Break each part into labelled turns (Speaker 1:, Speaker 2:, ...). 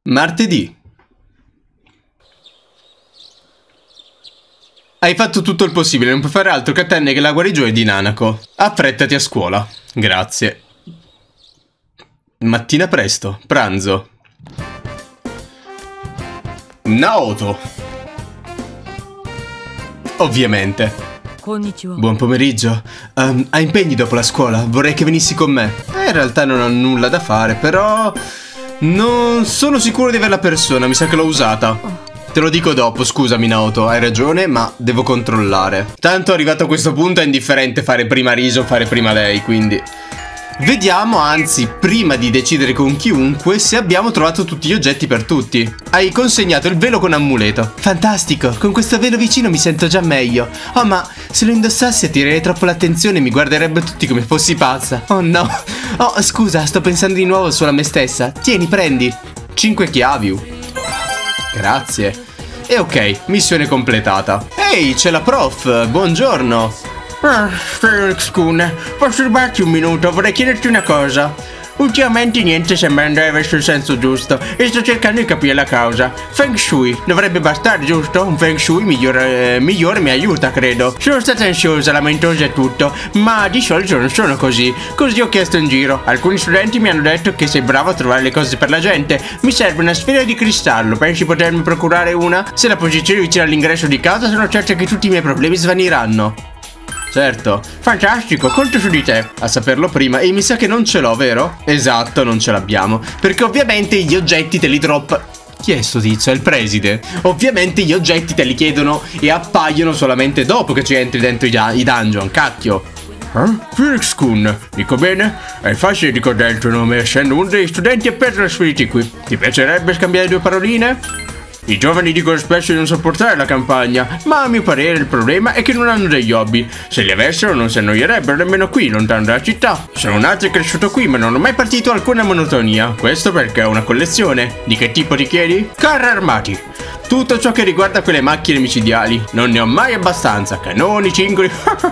Speaker 1: Martedì. Hai fatto tutto il possibile, non puoi fare altro che attendere che la guarigione di Nanako. Affrettati a scuola. Grazie. Mattina presto, pranzo. Naoto. Ovviamente. Buon pomeriggio. Hai impegni dopo la scuola? Vorrei che venissi con me. In realtà non ho nulla da fare, però non sono sicuro di aver la persona, mi sa che l'ho usata. Te lo dico dopo, scusami Naoto, hai ragione, ma devo controllare. Tanto arrivato a questo punto è indifferente fare prima Riso o fare prima lei, quindi vediamo, anzi, prima di decidere con chiunque, se abbiamo trovato tutti gli oggetti per tutti. Hai consegnato il velo con amuleto. Fantastico, con questo velo vicino mi sento già meglio. Oh, ma se lo indossassi attirerei troppo l'attenzione e mi guarderebbero tutti come fossi pazza. Oh no. Oh, scusa, sto pensando di nuovo solo a me stessa. Tieni, prendi. 5 chiavi. Grazie. E ok, missione completata. Ehi, c'è la prof, buongiorno. Felix-kun, posso rubarti un minuto? Vorrei chiederti una cosa. Ultimamente niente sembra andare verso il senso giusto e sto cercando di capire la causa. Feng Shui dovrebbe bastare, giusto? Un Feng Shui migliore mi aiuta, credo. Sono stata ansiosa, lamentosa e tutto, ma di solito non sono così. Così ho chiesto in giro. Alcuni studenti mi hanno detto che sei bravo a trovare le cose per la gente. Mi serve una sfera di cristallo. Pensi potermi procurare una? Se la posizione vicino all'ingresso di casa, sono certa che tutti i miei problemi svaniranno. Certo. Fantastico, conto su di te. A saperlo prima. E mi sa che non ce l'ho, vero? Esatto, non ce l'abbiamo. Perché ovviamente gli oggetti te li drop. Chi è sto tizio? È il preside. Ovviamente gli oggetti te li chiedono e appaiono solamente dopo che ci entri dentro i dungeon. Cacchio. Felix-kun, dico bene? È facile ricordare il tuo nome, essendo uno degli studenti appena trasferiti qui. Ti piacerebbe scambiare due paroline? I giovani dicono spesso di non sopportare la campagna, ma a mio parere il problema è che non hanno degli hobby. Se li avessero non si annoierebbero nemmeno qui, lontano dalla città. Sono nato e cresciuto qui, ma non ho mai partito alcuna monotonia. Questo perché ho una collezione. Di che tipo ti chiedi? Carri armati. Tutto ciò che riguarda quelle macchine micidiali. Non ne ho mai abbastanza. Cannoni, cingoli.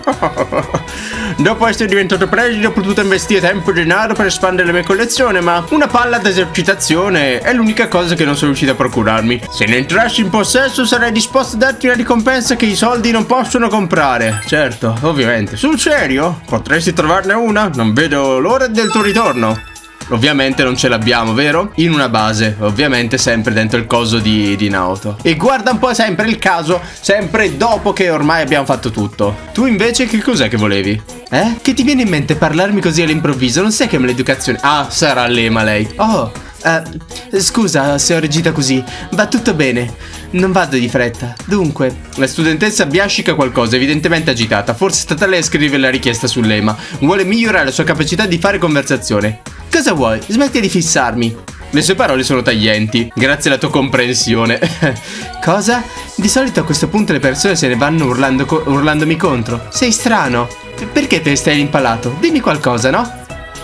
Speaker 1: Dopo essere diventato preside ho potuto investire tempo e denaro per espandere la mia collezione, ma una palla d'esercitazione è l'unica cosa che non sono riuscito a procurarmi. Se ne entrassi in possesso sarei disposto a darti una ricompensa che i soldi non possono comprare. Certo, ovviamente. Sul serio? Potresti trovarne una? Non vedo l'ora del tuo ritorno. Ovviamente non ce l'abbiamo, vero? In una base, ovviamente sempre dentro il coso di Naoto. E guarda un po' sempre il caso, sempre dopo che ormai abbiamo fatto tutto. Tu invece che cos'è che volevi? Che ti viene in mente parlarmi così all'improvviso? Non sai che l'educazione... Ah, sarà Lema lei. Oh, scusa se ho reagito così. Va tutto bene. Non vado di fretta. Dunque, la studentessa biascica qualcosa, evidentemente agitata. Forse è stata lei a scrivere la richiesta sull'EMA. Vuole migliorare la sua capacità di fare conversazione. Cosa vuoi? Smetti di fissarmi. Le sue parole sono taglienti, grazie alla tua comprensione. Cosa? Di solito a questo punto le persone se ne vanno urlandomi contro. Sei strano. Perché te stai impalato? Dimmi qualcosa, no?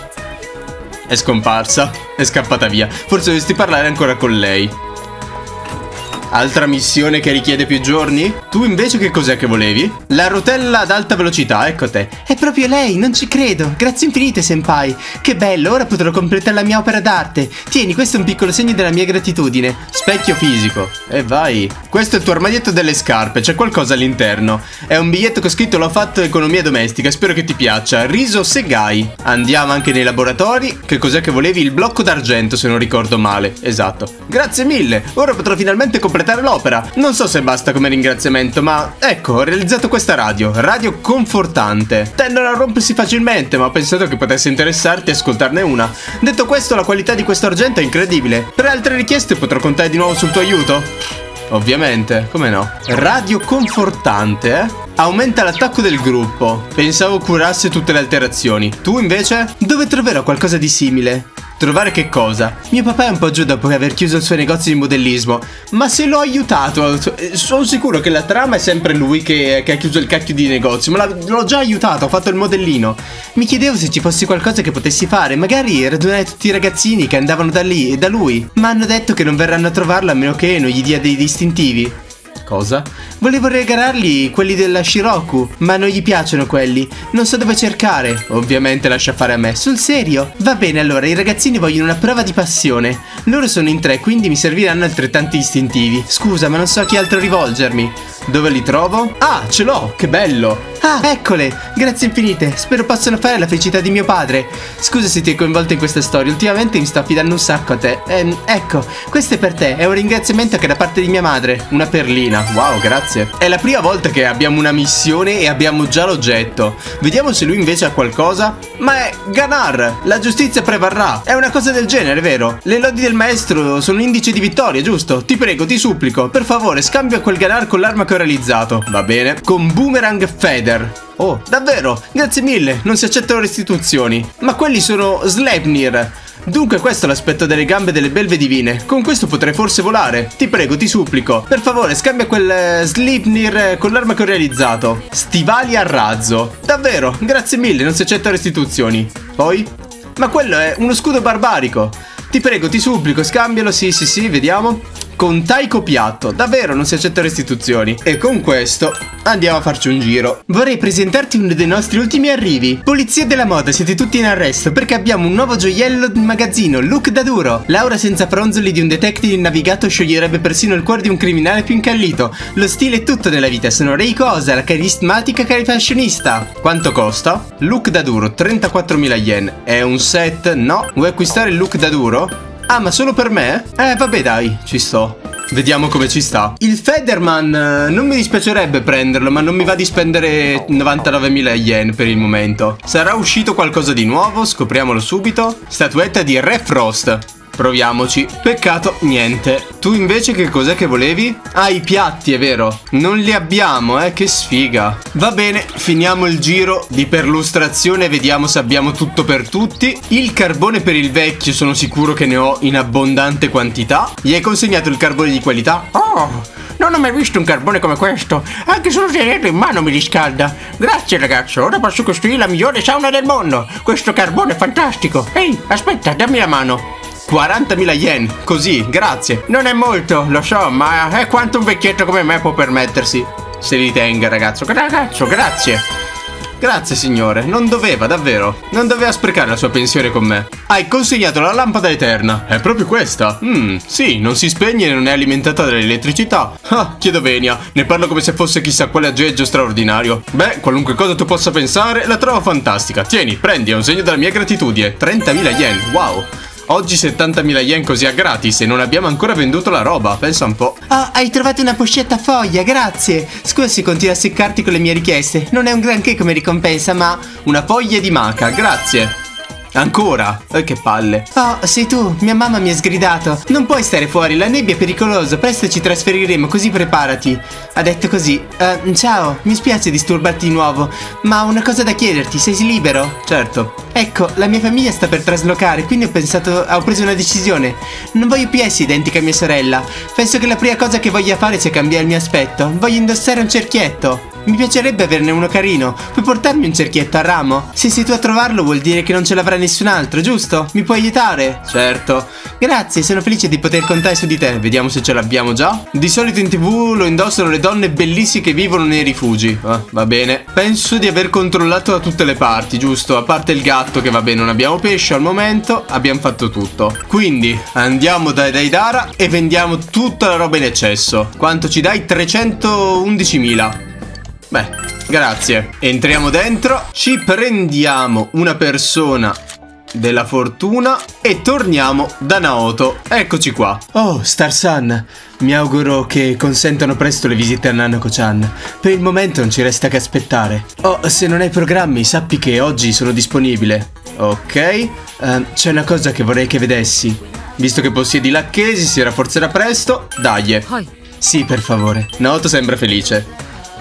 Speaker 1: È scomparsa. È scappata via. Forse dovresti parlare ancora con lei. Altra missione che richiede più giorni? Tu invece che cos'è che volevi? La rotella ad alta velocità, ecco te. È proprio lei, non ci credo. Grazie infinite, senpai. Che bello, ora potrò completare la mia opera d'arte. Tieni, questo è un piccolo segno della mia gratitudine. Specchio fisico. E vai. Questo è il tuo armadietto delle scarpe, c'è qualcosa all'interno. È un biglietto che ho scritto l'ho fatto economia domestica, spero che ti piaccia. Riso Segai. Andiamo anche nei laboratori. Che cos'è che volevi? Il blocco d'argento, se non ricordo male. Esatto. Grazie mille, ora potrò finalmente completare l'opera. Non so se basta come ringraziamento, ma ecco, ho realizzato questa radio confortante. Tendono a rompersi facilmente, ma ho pensato che potesse interessarti ascoltarne una. Detto questo, la qualità di questo argento è incredibile. Per altre richieste potrò contare di nuovo sul tuo aiuto? Ovviamente, come no? Radio confortante, eh? Aumenta l'attacco del gruppo. Pensavo curasse tutte le alterazioni. Tu invece? Dove troverò qualcosa di simile? Trovare che cosa? Mio papà è un po' giù dopo aver chiuso il suo negozio di modellismo. Ma se l'ho aiutato, sono sicuro che la trama è sempre lui che ha chiuso il cacchio di negozio. Ma l'ho già aiutato, ho fatto il modellino. Mi chiedevo se ci fosse qualcosa che potessi fare. Magari radunare tutti i ragazzini che andavano da lì e da lui. Ma hanno detto che non verranno a trovarlo a meno che non gli dia dei distintivi. Cosa?
Speaker 2: Volevo regalargli quelli della Shiroku, ma non gli piacciono quelli. Non so dove cercare.
Speaker 1: Ovviamente lascia fare a me.
Speaker 2: Sul serio? Va bene, allora, i ragazzini vogliono una prova di passione. Loro sono in 3, quindi mi serviranno altrettanti istintivi. Scusa, ma non so a chi altro rivolgermi.
Speaker 1: Dove li trovo? Ah, ce l'ho, che bello!
Speaker 2: Ah, eccole! Grazie infinite, spero possano fare la felicità di mio padre. Scusa se ti hai coinvolto in questa storia, ultimamente mi sto affidando un sacco a te. Ecco, questo è per te, è un ringraziamento che da parte di mia madre.
Speaker 1: Una perlina, wow, grazie. È la prima volta che abbiamo una missione e abbiamo già l'oggetto. Vediamo se lui invece ha qualcosa. Ma è Ganar, la giustizia prevarrà. È una cosa del genere, vero? Le lodi del maestro sono un indice di vittoria, giusto? Ti prego, ti supplico, per favore, scambia quel Ganar con l'arma che ho realizzato. Va bene. Con Boomerang Feather. Oh, davvero? Grazie mille, non si accettano restituzioni. Ma quelli sono Sleipnir. Dunque questo è l'aspetto delle gambe delle belve divine. Con questo potrei forse volare. Ti prego, ti supplico. Per favore, scambia quel Sleipnir con l'arma che ho realizzato. Stivali a razzo. Davvero, grazie mille, non si accettano restituzioni. Poi? Ma quello è uno scudo barbarico. Ti prego, ti supplico, scambialo. Sì, vediamo. Con taiko piatto, davvero non si accetta restituzioni. E con questo andiamo a farci un giro.
Speaker 2: Vorrei presentarti uno dei nostri ultimi arrivi. Polizia della moda, siete tutti in arresto perché abbiamo un nuovo gioiello in magazzino, look da duro. L'aura senza fronzoli di un detective navigato scioglierebbe persino il cuore di un criminale più incallito. Lo stile è tutto nella vita, sono Reiko Osa, la carismatica fashionista.
Speaker 1: Quanto costa? Look da duro, 34.000 yen. È un set? No? Vuoi acquistare il look da duro? Ah, ma solo per me? Vabbè dai, ci sto. Vediamo come ci sta. Il Federman non mi dispiacerebbe prenderlo, ma non mi va di spendere 99.000 yen per il momento. Sarà uscito qualcosa di nuovo? Scopriamolo subito. Statuetta di Re Frost. Proviamoci. Peccato, niente. Tu invece che cos'è che volevi? Ah, i piatti, è vero. Non li abbiamo, che sfiga. Va bene, finiamo il giro di perlustrazione e vediamo se abbiamo tutto per tutti. Il carbone per il vecchio sono sicuro che ne ho in abbondante quantità. Gli hai consegnato il carbone di qualità?
Speaker 3: Oh, non ho mai visto un carbone come questo. Anche solo tenerlo in mano mi riscalda. Grazie ragazzo, ora posso costruire la migliore sauna del mondo. Questo carbone è fantastico. Ehi, aspetta, dammi la mano.
Speaker 1: 40.000 yen, così, grazie.
Speaker 3: Non è molto, lo so, ma è quanto un vecchietto come me può permettersi.
Speaker 1: Se li tenga, ragazzo.
Speaker 3: Ragazzo, grazie.
Speaker 1: Grazie, signore. Non doveva, davvero. Non doveva sprecare la sua pensione con me. Hai consegnato la lampada eterna. È proprio questa? Sì, non si spegne e non è alimentata dall'elettricità. Ah, chiedo venia. Ne parlo come se fosse chissà quale aggeggio straordinario. Beh, qualunque cosa tu possa pensare, la trovo fantastica. Tieni, prendi, è un segno della mia gratitudine. 30.000 yen, wow. Oggi 70.000 yen così a gratis e non abbiamo ancora venduto la roba, pensa un po'.
Speaker 2: Oh, hai trovato una pochetta foglia, grazie. Scusa se continui a seccarti con le mie richieste. Non è un granché come ricompensa, ma...
Speaker 1: Una foglia di maca, grazie. Ancora? Che palle.
Speaker 2: Oh, sei tu, mia mamma mi ha sgridato. Non puoi stare fuori, la nebbia è pericolosa. Presto ci trasferiremo, così preparati. Ha detto così. Ciao, mi spiace disturbarti di nuovo, ma ho una cosa da chiederti, sei libero?
Speaker 1: Certo.
Speaker 2: Ecco, la mia famiglia sta per traslocare, quindi ho preso una decisione. Non voglio più essere identica a mia sorella. Penso che la prima cosa che voglia fare sia cambiare il mio aspetto. Voglio indossare un cerchietto. Mi piacerebbe averne uno carino. Puoi portarmi un cerchietto a ramo? Se sei tu a trovarlo vuol dire che non ce l'avrà nessun altro, giusto? Mi puoi aiutare?
Speaker 1: Certo.
Speaker 2: Grazie, sono felice di poter contare su di te.
Speaker 1: Vediamo se ce l'abbiamo già. Di solito in TV lo indossano le donne bellissime che vivono nei rifugi. Va bene. Penso di aver controllato da tutte le parti, giusto? A parte il gatto che va bene, non abbiamo pesce al momento. Abbiamo fatto tutto. Quindi andiamo da Deidara e vendiamo tutta la roba in eccesso. Quanto ci dai? 311.000. Beh, grazie. Entriamo dentro, ci prendiamo una persona della fortuna e torniamo da Naoto. Eccoci qua.
Speaker 2: Oh, Star-san, mi auguro che consentano presto le visite a Nanako-chan. Per il momento non ci resta che aspettare. Oh, se non hai programmi, sappi che oggi sono disponibile.
Speaker 1: Ok.
Speaker 2: C'è una cosa che vorrei che vedessi.
Speaker 1: Visto che possiedi l'acchesi, si rafforzerà presto. Dai.
Speaker 2: Sì, per favore.
Speaker 1: Naoto sembra felice.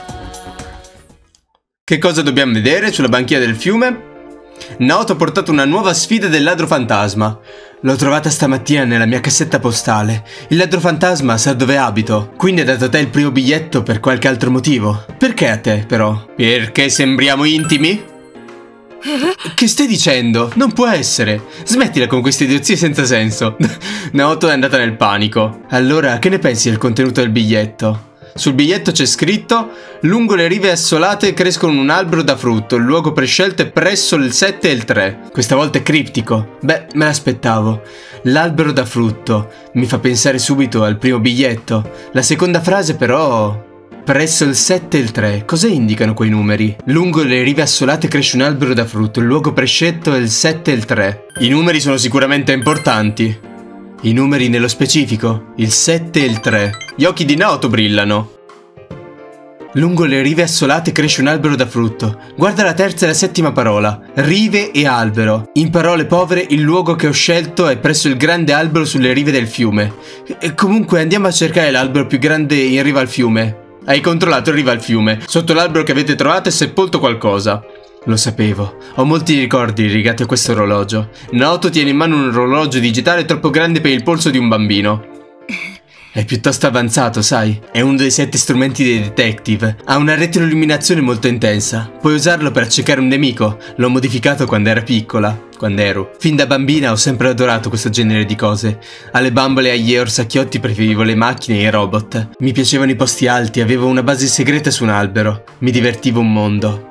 Speaker 1: Che cosa dobbiamo vedere sulla banchina del fiume? Naoto ha portato una nuova sfida del ladro fantasma. L'ho trovata stamattina nella mia cassetta postale. Il ladro fantasma sa dove abito, quindi ha dato a te il primo biglietto per qualche altro motivo. Perché a te, però? Perché sembriamo intimi? Che stai dicendo? Non può essere. Smettila con queste idiozie senza senso. Naoto è andata nel panico. Allora, che ne pensi del contenuto del biglietto? Sul biglietto c'è scritto: lungo le rive assolate crescono un albero da frutto, il luogo prescelto è presso il 7 e il 3. Questa volta è criptico. Beh, me l'aspettavo. L'albero da frutto mi fa pensare subito al primo biglietto. La seconda frase però... presso il 7 e il 3. Cosa indicano quei numeri? Lungo le rive assolate cresce un albero da frutto, il luogo prescelto è il 7 e il 3. I numeri sono sicuramente importanti. I numeri nello specifico, il 7 e il 3. Gli occhi di Naoto brillano. Lungo le rive assolate cresce un albero da frutto. Guarda la terza e la settima parola. Rive e albero. In parole povere, il luogo che ho scelto è presso il grande albero sulle rive del fiume. E comunque andiamo a cercare l'albero più grande in riva al fiume. Hai controllato in riva al fiume. Sotto l'albero che avete trovato è sepolto qualcosa. Lo sapevo. Ho molti ricordi legati a questo orologio. Naoto tiene in mano un orologio digitale troppo grande per il polso di un bambino. È piuttosto avanzato, sai? È uno dei 7 strumenti dei detective. Ha una retroilluminazione molto intensa. Puoi usarlo per accecare un nemico. L'ho modificato quando era piccola. Fin da bambina ho sempre adorato questo genere di cose. Alle bambole e agli orsacchiotti preferivo le macchine e i robot. Mi piacevano i posti alti, avevo una base segreta su un albero. Mi divertivo un mondo.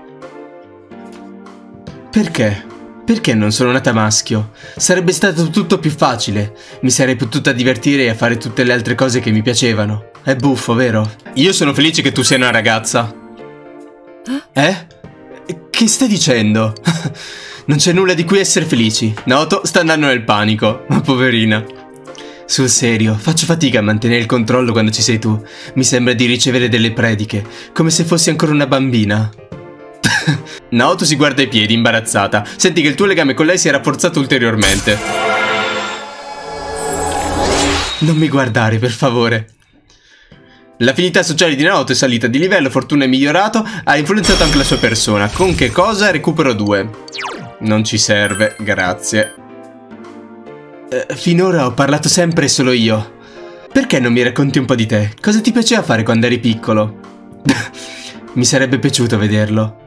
Speaker 1: Perché? Perché non sono nata maschio? Sarebbe stato tutto più facile. Mi sarei potuta divertire e a fare tutte le altre cose che mi piacevano. È buffo, vero? Io sono felice che tu sia una ragazza. Eh? Che stai dicendo? Non c'è nulla di cui essere felici. Naoto sta andando nel panico. Ma poverina. Sul serio, faccio fatica a mantenere il controllo quando ci sei tu. Mi sembra di ricevere delle prediche, come se fossi ancora una bambina. Naoto si guarda i piedi, imbarazzata. Senti che il tuo legame con lei si è rafforzato ulteriormente. Non mi guardare, per favore. L'affinità sociale di Naoto è salita di livello, fortuna è migliorato, ha influenzato anche la sua persona. Con che cosa? Recupero 2. Non ci serve, grazie. Finora ho parlato sempre solo io. Perché non mi racconti un po' di te? Cosa ti piaceva fare quando eri piccolo? Mi sarebbe piaciuto vederlo.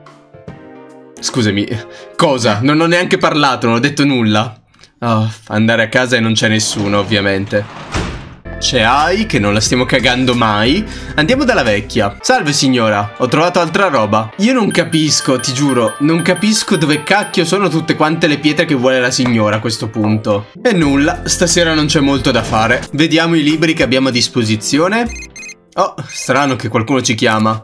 Speaker 1: Scusami, cosa? Non ho neanche parlato, non ho detto nulla. Oh, andare a casa e non c'è nessuno, ovviamente. C'è Ai, che non la stiamo cagando mai. Andiamo dalla vecchia. Salve signora, ho trovato altra roba. Io non capisco, ti giuro, non capisco dove cacchio sono tutte quante le pietre che vuole la signora a questo punto. E nulla, stasera non c'è molto da fare. Vediamo i libri che abbiamo a disposizione. Oh, strano che qualcuno ci chiama.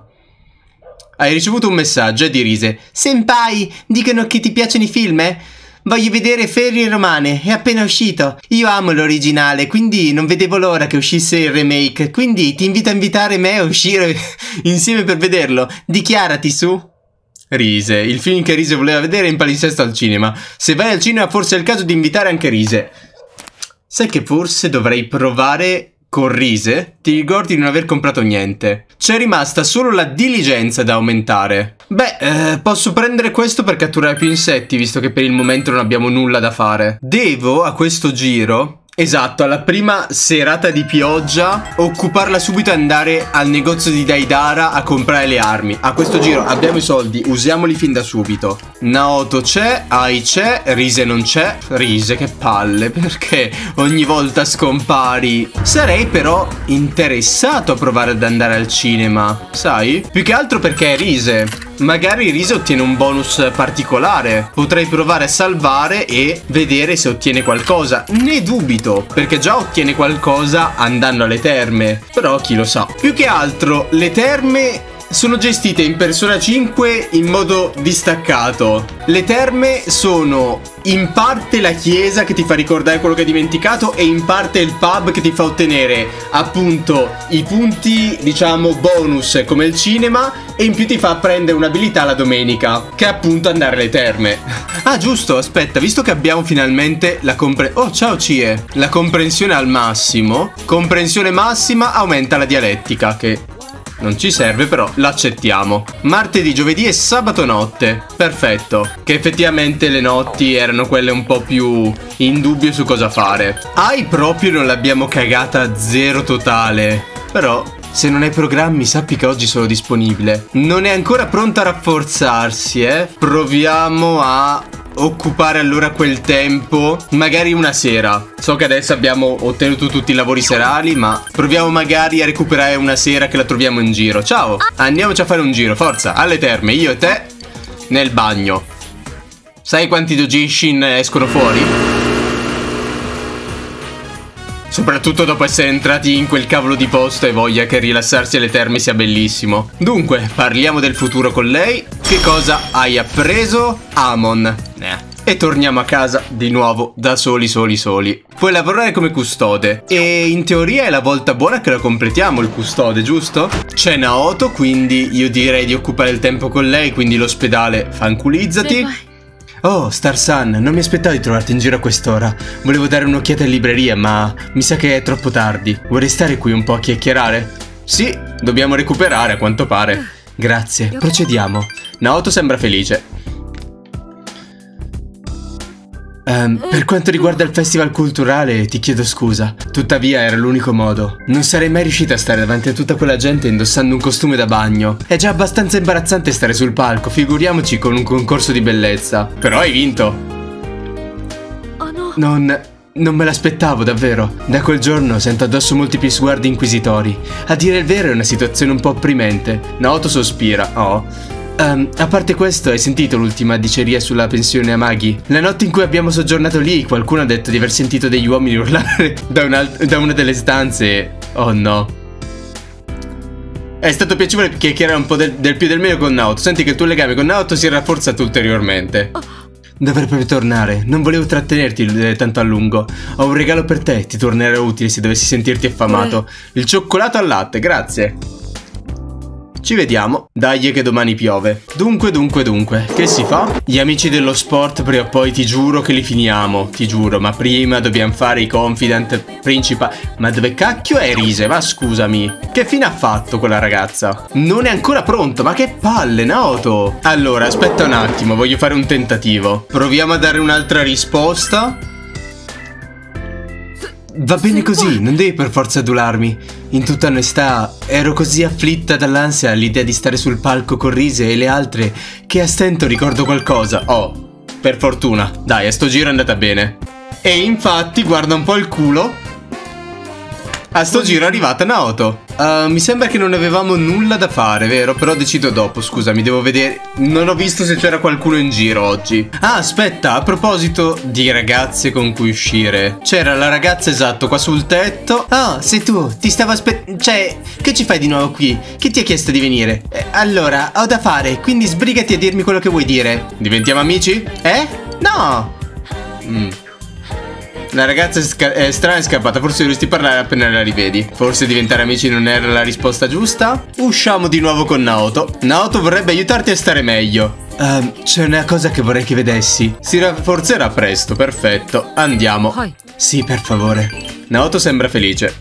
Speaker 1: Hai ricevuto un messaggio di Rise. Senpai, dicono che ti piacciono i film, eh? Voglio vedere Ferie Romane, è appena uscito. Io amo l'originale, quindi non vedevo l'ora che uscisse il remake. Quindi ti invito a invitare me a uscire insieme per vederlo. Dichiarati su. Rise, il film che Rise voleva vedere è in palinsesto al cinema. Se vai al cinema forse è il caso di invitare anche Rise. Sai che forse dovrei provare... Con Rise, ti ricordi di non aver comprato niente. C'è rimasta solo la diligenza da aumentare. Beh, posso prendere questo per catturare più insetti, visto che per il momento non abbiamo nulla da fare. Devo, a questo giro... Esatto, alla prima serata di pioggia occuparla subito e andare al negozio di Daidara a comprare le armi. A questo giro abbiamo i soldi, usiamoli fin da subito. Naoto c'è, Ai c'è, Rise non c'è. Rise, che palle, perché ogni volta scompari? Sarei però interessato a provare ad andare al cinema, sai? Più che altro perché è Rise. Magari Rise ottiene un bonus particolare. Potrei provare a salvare e vedere se ottiene qualcosa. Ne dubito, perché già ottiene qualcosa andando alle terme. Però chi lo sa. Più che altro le terme sono gestite in Persona 5 in modo distaccato. Le terme sono in parte la chiesa che ti fa ricordare quello che hai dimenticato e in parte il pub che ti fa ottenere appunto i punti, diciamo, bonus come il cinema, e in più ti fa prendere un'abilità la domenica, che è appunto andare alle terme. Ah giusto, aspetta, visto che abbiamo finalmente la Oh, ciao Cie. La comprensione al massimo. Comprensione massima aumenta la dialettica, che non ci serve, però l'accettiamo. Martedì, giovedì e sabato notte. Perfetto. Che effettivamente le notti erano quelle un po' più in dubbio su cosa fare. Ai proprio non l'abbiamo cagata a zero totale. Però se non hai programmi sappi che oggi sono disponibile. Non è ancora pronta a rafforzarsi, eh. Proviamo a occupare allora quel tempo magari una sera. So che adesso abbiamo ottenuto tutti i lavori serali, ma proviamo magari a recuperare una sera che la troviamo in giro. Ciao, andiamoci a fare un giro, forza, alle terme, io e te nel bagno. Sai quanti doujinshi escono fuori? Soprattutto dopo essere entrati in quel cavolo di posto, e voglia che rilassarsi alle terme sia bellissimo. Dunque, parliamo del futuro con lei. Che cosa hai appreso? Amon. E torniamo a casa di nuovo da soli. Puoi lavorare come custode e in teoria è la volta buona che lo completiamo il custode, giusto? C'è Naoto, quindi io direi di occupare il tempo con lei, quindi l'ospedale fanculizzati. Oh, Star-san, non mi aspettavo di trovarti in giro a quest'ora. Volevo dare un'occhiata in libreria, ma mi sa che è troppo tardi. Vuoi restare qui un po' a chiacchierare? Sì, dobbiamo recuperare a quanto pare. Grazie, procediamo. Naoto sembra felice. Per quanto riguarda il festival culturale, ti chiedo scusa. Tuttavia era l'unico modo. Non sarei mai riuscita a stare davanti a tutta quella gente indossando un costume da bagno. È già abbastanza imbarazzante stare sul palco, figuriamoci con un concorso di bellezza. Però hai vinto. Non me l'aspettavo davvero. Da quel giorno sento addosso molti più sguardi inquisitori. A dire il vero è una situazione un po' opprimente. Naoto sospira. Oh. A parte questo, hai sentito l'ultima diceria sulla pensione a Magi? La notte in cui abbiamo soggiornato lì, qualcuno ha detto di aver sentito degli uomini urlare da una delle stanze. Oh no. È stato piacevole chiacchierare un po' del più del meno con Naoto. Senti che il tuo legame con Naoto si è rafforzato ulteriormente. Dovrei proprio tornare. Non volevo trattenerti tanto a lungo. Ho un regalo per te, ti tornerà utile se dovessi sentirti affamato. Il cioccolato al latte, grazie. Ci vediamo. Dai che domani piove. Dunque, che si fa? Gli amici dello sport prima o poi ti giuro che li finiamo. Ti giuro, ma prima dobbiamo fare i confident principali. Ma dove cacchio è Rise? Ma scusami. Che fine ha fatto quella ragazza? Non è ancora pronto, ma che palle, Naoto. Allora, aspetta un attimo, voglio fare un tentativo. Proviamo a dare un'altra risposta. Va bene così, non devi per forza adularmi. In tutta onestà, ero così afflitta dall'ansia all'idea di stare sul palco con Rise e le altre che a stento ricordo qualcosa. Oh, per fortuna. Dai, a sto giro è andata bene. E infatti, guarda un po' il culo. A sto giro è arrivata Naoto. Mi sembra che non avevamo nulla da fare, vero? Però decido dopo, scusami, devo vedere. Non ho visto se c'era qualcuno in giro oggi. Ah, aspetta, a proposito di ragazze con cui uscire. C'era la ragazza, esatto, qua sul tetto. Ah, sei tu, ti stavo aspettando. Cioè, che ci fai di nuovo qui? Chi ti ha chiesto di venire? Allora, ho da fare, quindi sbrigati a dirmi quello che vuoi dire. Diventiamo amici? No! La ragazza è strana e scappata, forse dovresti parlare appena la rivedi. Forse diventare amici non era la risposta giusta? Usciamo di nuovo con Naoto. Naoto vorrebbe aiutarti a stare meglio. C'è una cosa che vorrei che vedessi. Si rafforzerà presto, perfetto. Andiamo. Sì, per favore. Naoto sembra felice.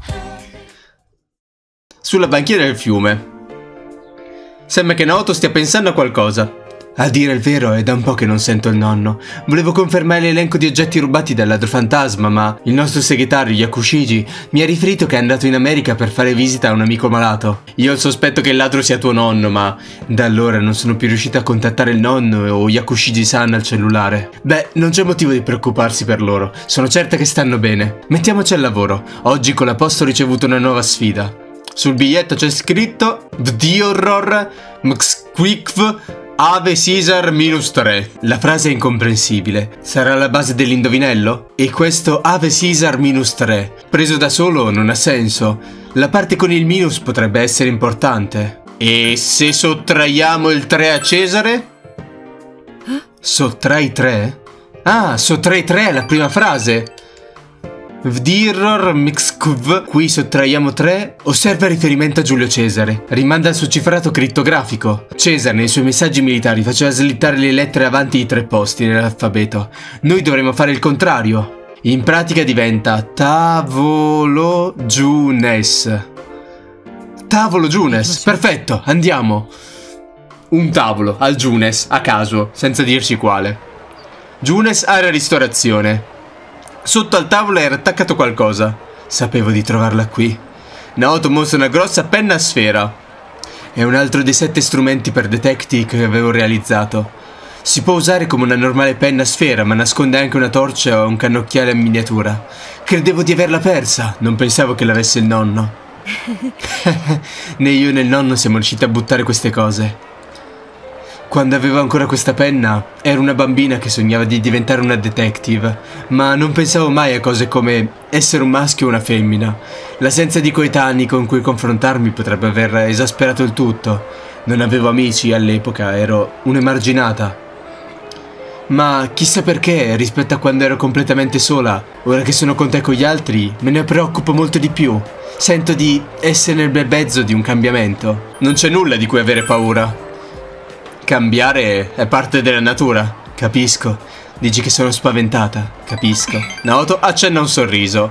Speaker 1: Sulla banchiera del fiume. Sembra che Naoto stia pensando a qualcosa. A dire il vero, è da un po' che non sento il nonno. Volevo confermare l'elenco di oggetti rubati dal ladro fantasma, ma il nostro segretario Yakushiji mi ha riferito che è andato in America per fare visita a un amico malato. Io ho il sospetto che il ladro sia tuo nonno, ma da allora non sono più riuscita a contattare il nonno o Yakushiji-san al cellulare. Beh, non c'è motivo di preoccuparsi per loro. Sono certa che stanno bene. Mettiamoci al lavoro. Oggi con la posta ho ricevuto una nuova sfida. Sul biglietto c'è scritto Vdiorror Mxquikv Ave Caesar -3. La frase è incomprensibile. Sarà la base dell'indovinello? E questo Ave Caesar -3 preso da solo non ha senso. La parte con il minus potrebbe essere importante. E se sottraiamo il 3 a Cesare? Sottrai 3? Ah, sottrai 3 alla prima frase. Vdirror Mixkv, qui sottraiamo 3, osserva riferimento a Giulio Cesare, rimanda al suo cifrato crittografico. Cesare nei suoi messaggi militari faceva slittare le lettere avanti di 3 posti nell'alfabeto. Noi dovremmo fare il contrario. In pratica diventa Tavolo Giunes. Tavolo Giunes, perfetto, andiamo. Un tavolo al Giunes, a caso, senza dirci quale. Giunes area ristorazione. Sotto al tavolo era attaccato qualcosa. Sapevo di trovarla qui. Naoto mostra una grossa penna a sfera. È un altro dei 7 strumenti per detective che avevo realizzato.
Speaker 2: Si può usare come una normale penna a sfera, ma nasconde anche una torcia o un cannocchiale in miniatura. Credevo di averla persa, non pensavo che l'avesse il nonno. Né io né il nonno siamo riusciti a buttare queste cose. Quando avevo ancora questa penna, ero una bambina che sognava di diventare una detective, ma non pensavo mai a cose come essere un maschio o una femmina. L'assenza di coetanei con cui confrontarmi potrebbe aver esasperato il tutto. Non avevo amici all'epoca, ero un'emarginata. Ma chissà perché, rispetto a quando ero completamente sola, ora che sono con te e con gli altri, me ne preoccupo molto di più. Sento di essere nel bel mezzo di un cambiamento.
Speaker 1: Non c'è nulla di cui avere paura. Cambiare è parte della natura.
Speaker 2: Capisco. Dici che sono spaventata. Capisco.
Speaker 1: Naoto accenna un sorriso.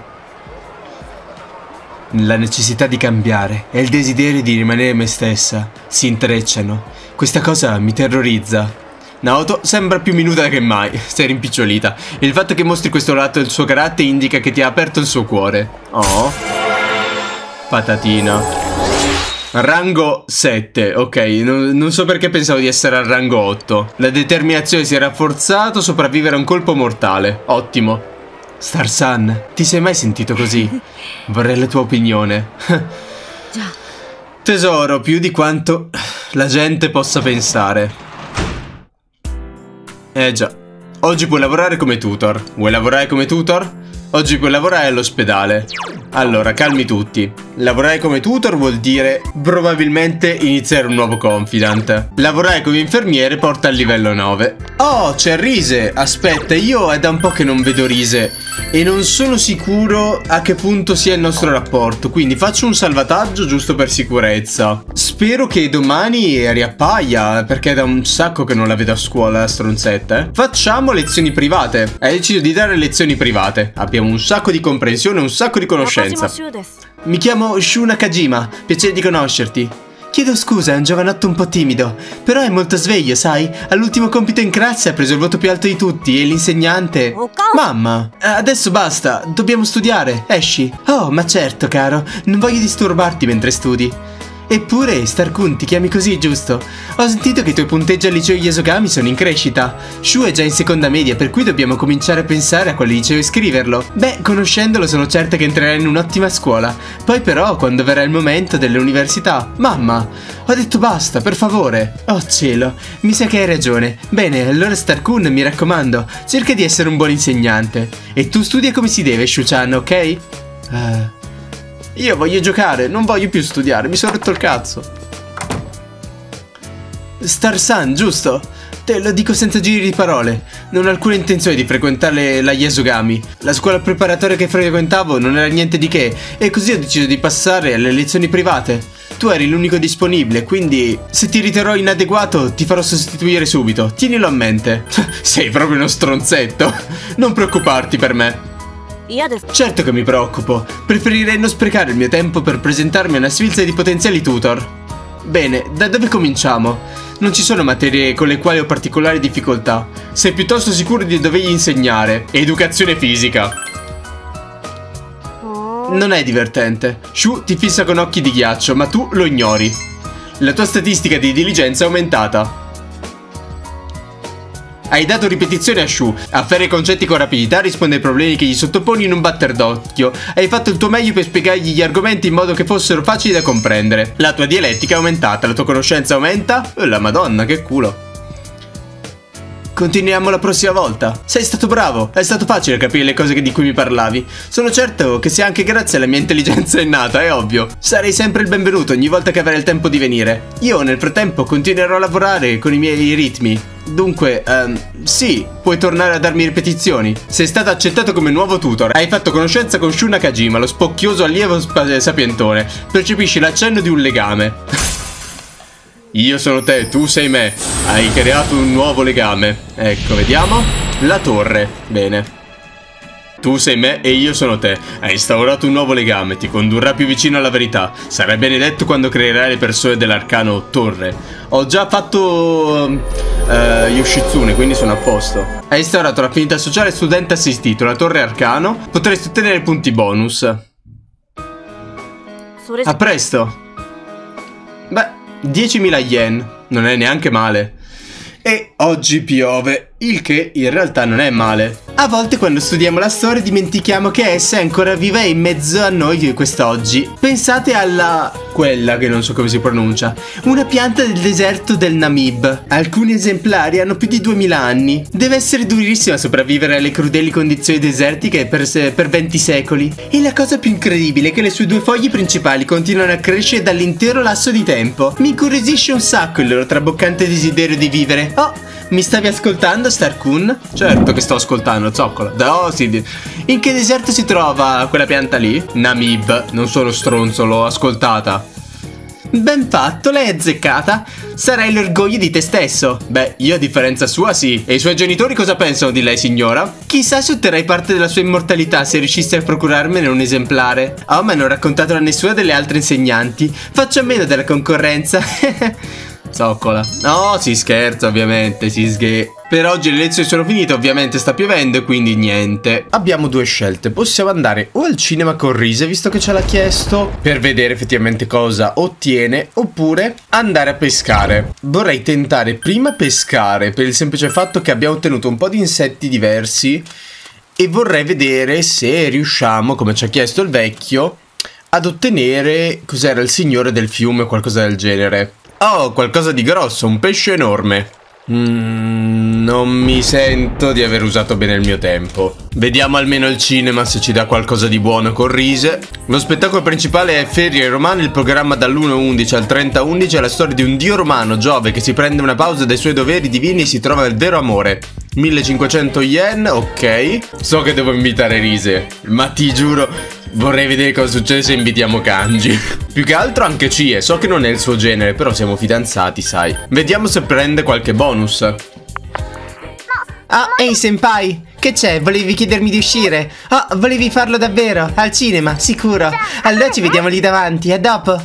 Speaker 2: La necessità di cambiare e il desiderio di rimanere me stessa si intrecciano. Questa cosa mi terrorizza.
Speaker 1: Naoto sembra più minuta che mai. Sei rimpicciolita. Il fatto che mostri questo lato del suo carattere indica che ti ha aperto il suo cuore. Oh. Patatina. Rango 7, ok, non so perché pensavo di essere al rango 8. La determinazione si è rafforzata, sopravvivere a un colpo mortale. Ottimo.
Speaker 2: Star-san, ti sei mai sentito così? Vorrei la tua opinione.
Speaker 1: Tesoro, più di quanto la gente possa pensare. Già. Oggi puoi lavorare come tutor. Vuoi lavorare come tutor? Oggi puoi lavorare all'ospedale. Allora, calmi tutti. Lavorare come tutor vuol dire probabilmente iniziare un nuovo confidant. Lavorare come infermiere porta al livello 9. Oh, c'è Rise. Aspetta, io è da un po' che non vedo Rise e non sono sicuro a che punto sia il nostro rapporto, quindi faccio un salvataggio giusto per sicurezza. Spero che domani riappaia, perché è da un sacco che non la vedo a scuola, la stronzetta. Facciamo lezioni private. Hai deciso di dare lezioni private. Abbiamo un sacco di comprensione e un sacco di conoscenza.
Speaker 2: Mi chiamo Shu Nakajima, piacere di conoscerti. Chiedo scusa, è un giovanotto un po' timido, però è molto sveglio, sai? All'ultimo compito in classe ha preso il voto più alto di tutti e l'insegnante... Mamma, adesso basta, dobbiamo studiare, esci. Oh, ma certo, caro, non voglio disturbarti mentre studi. Eppure, Star-kun, ti chiami così, giusto? Ho sentito che i tuoi punteggi al liceo Yasogami sono in crescita. Shu è già in seconda media, per cui dobbiamo cominciare a pensare a quale liceo iscriverlo. Beh, conoscendolo sono certa che entrerà in un'ottima scuola. Poi però, quando verrà il momento delle università... Mamma, ho detto basta, per favore. Oh cielo, mi sa che hai ragione. Bene, allora Star-kun, mi raccomando, cerca di essere un buon insegnante. E tu studia come si deve, Shu-chan, ok? Io voglio giocare, non voglio più studiare, mi sono rotto il cazzo. Star-san, giusto? Te lo dico senza giri di parole. Non ho alcuna intenzione di frequentare la Yasogami. La scuola preparatoria che frequentavo non era niente di che, e così ho deciso di passare alle lezioni private. Tu eri l'unico disponibile, quindi se ti riterrò inadeguato ti farò sostituire subito. Tienilo a mente. Sei proprio uno stronzetto. Non preoccuparti per me. Certo che mi preoccupo. Preferirei non sprecare il mio tempo per presentarmi a una sfilza di potenziali tutor. Bene, da dove cominciamo? Non ci sono materie con le quali ho particolari difficoltà. Sei piuttosto sicuro di dovergli insegnare educazione fisica. Non è divertente. Shu ti fissa con occhi di ghiaccio, ma tu lo ignori. La tua statistica di diligenza è aumentata. Hai dato ripetizione a Shu, afferra i concetti con rapidità, risponde ai problemi che gli sottoponi in un batter d'occhio. Hai fatto il tuo meglio per spiegargli gli argomenti in modo che fossero facili da comprendere. La tua dialettica è aumentata, la tua conoscenza aumenta. La madonna, che culo. Continuiamo la prossima volta. Sei stato bravo, è stato facile capire le cose di cui mi parlavi. Sono certo che sia anche grazie alla mia intelligenza innata, è ovvio. Sarei sempre il benvenuto ogni volta che avrai il tempo di venire. Io nel frattempo continuerò a lavorare con i miei ritmi. Dunque, sì, puoi tornare a darmi ripetizioni. Sei stato accettato come nuovo tutor. Hai fatto conoscenza con Shu Nakajima, lo spocchioso allievo sapientone. Percepisci l'accenno di un legame. Io sono te, tu sei me. Hai creato un nuovo legame. Ecco, vediamo. La torre. Bene. Tu sei me e io sono te. Hai instaurato un nuovo legame. Ti condurrà più vicino alla verità. Sarai benedetto quando creerai le persone dell'arcano torre. Ho già fatto Yoshitsune, quindi sono a posto. Hai instaurato l'affinità sociale studente assistito. La torre arcano. Potresti ottenere punti bonus. A presto. Beh, 10.000 yen. Non è neanche male.
Speaker 1: E oggi piove, il che in realtà non è male.
Speaker 2: A volte quando studiamo la storia dimentichiamo che essa è ancora viva in mezzo a noi quest'oggi. Pensate quella che non so come si pronuncia. Una pianta del deserto del Namib. Alcuni esemplari hanno più di 2000 anni. Deve essere durissima sopravvivere alle crudeli condizioni desertiche per 20 secoli. E la cosa più incredibile è che le sue due foglie principali continuano a crescere dall'intero lasso di tempo. Mi incuriosisce un sacco il loro traboccante desiderio di vivere. Oh, mi stavi ascoltando, Starkun?
Speaker 1: Certo che sto ascoltando, zoccola. Oh, sì.
Speaker 2: In che deserto si trova quella pianta lì?
Speaker 1: Namib, non sono stronzo, l'ho ascoltata.
Speaker 2: Ben fatto, l'hai azzeccata. Sarai l'orgoglio di te stesso.
Speaker 1: Beh, io a differenza sua sì. E i suoi genitori cosa pensano di lei, signora?
Speaker 2: Chissà se otterrai parte della sua immortalità se riuscissi a procurarmene un esemplare. Oh, ma non ho raccontato a nessuna delle altre insegnanti. Faccio a meno della concorrenza.
Speaker 1: Zoccola. No, si scherza ovviamente, Per oggi le lezioni sono finite, ovviamente sta piovendo e quindi niente. Abbiamo due scelte, possiamo andare o al cinema con Rise, visto che ce l'ha chiesto, per vedere effettivamente cosa ottiene, oppure andare a pescare. Vorrei tentare prima pescare, per il semplice fatto che abbiamo ottenuto un po' di insetti diversi e vorrei vedere se riusciamo, come ci ha chiesto il vecchio, ad ottenere, cos'era, il signore del fiume o qualcosa del genere. Oh, qualcosa di grosso, un pesce enorme. Non mi sento di aver usato bene il mio tempo. Vediamo almeno il cinema se ci dà qualcosa di buono con Rise. Lo spettacolo principale è Ferie Romane, il programma dall'1-11 al 30-11 è la storia di un dio romano, Giove, che si prende una pausa dai suoi doveri divini e si trova il vero amore. 1500 yen, ok. So che devo invitare Rise, ma ti giuro, vorrei vedere cosa succede se invitiamo Kanji. Più che altro anche Chie, so che non è il suo genere, però siamo fidanzati, sai. Vediamo se prende qualche bonus.
Speaker 2: Ah, ehi senpai, che c'è? Volevi chiedermi di uscire? Oh, volevi farlo davvero? Al cinema, sicuro. Allora ci vediamo lì davanti, a dopo.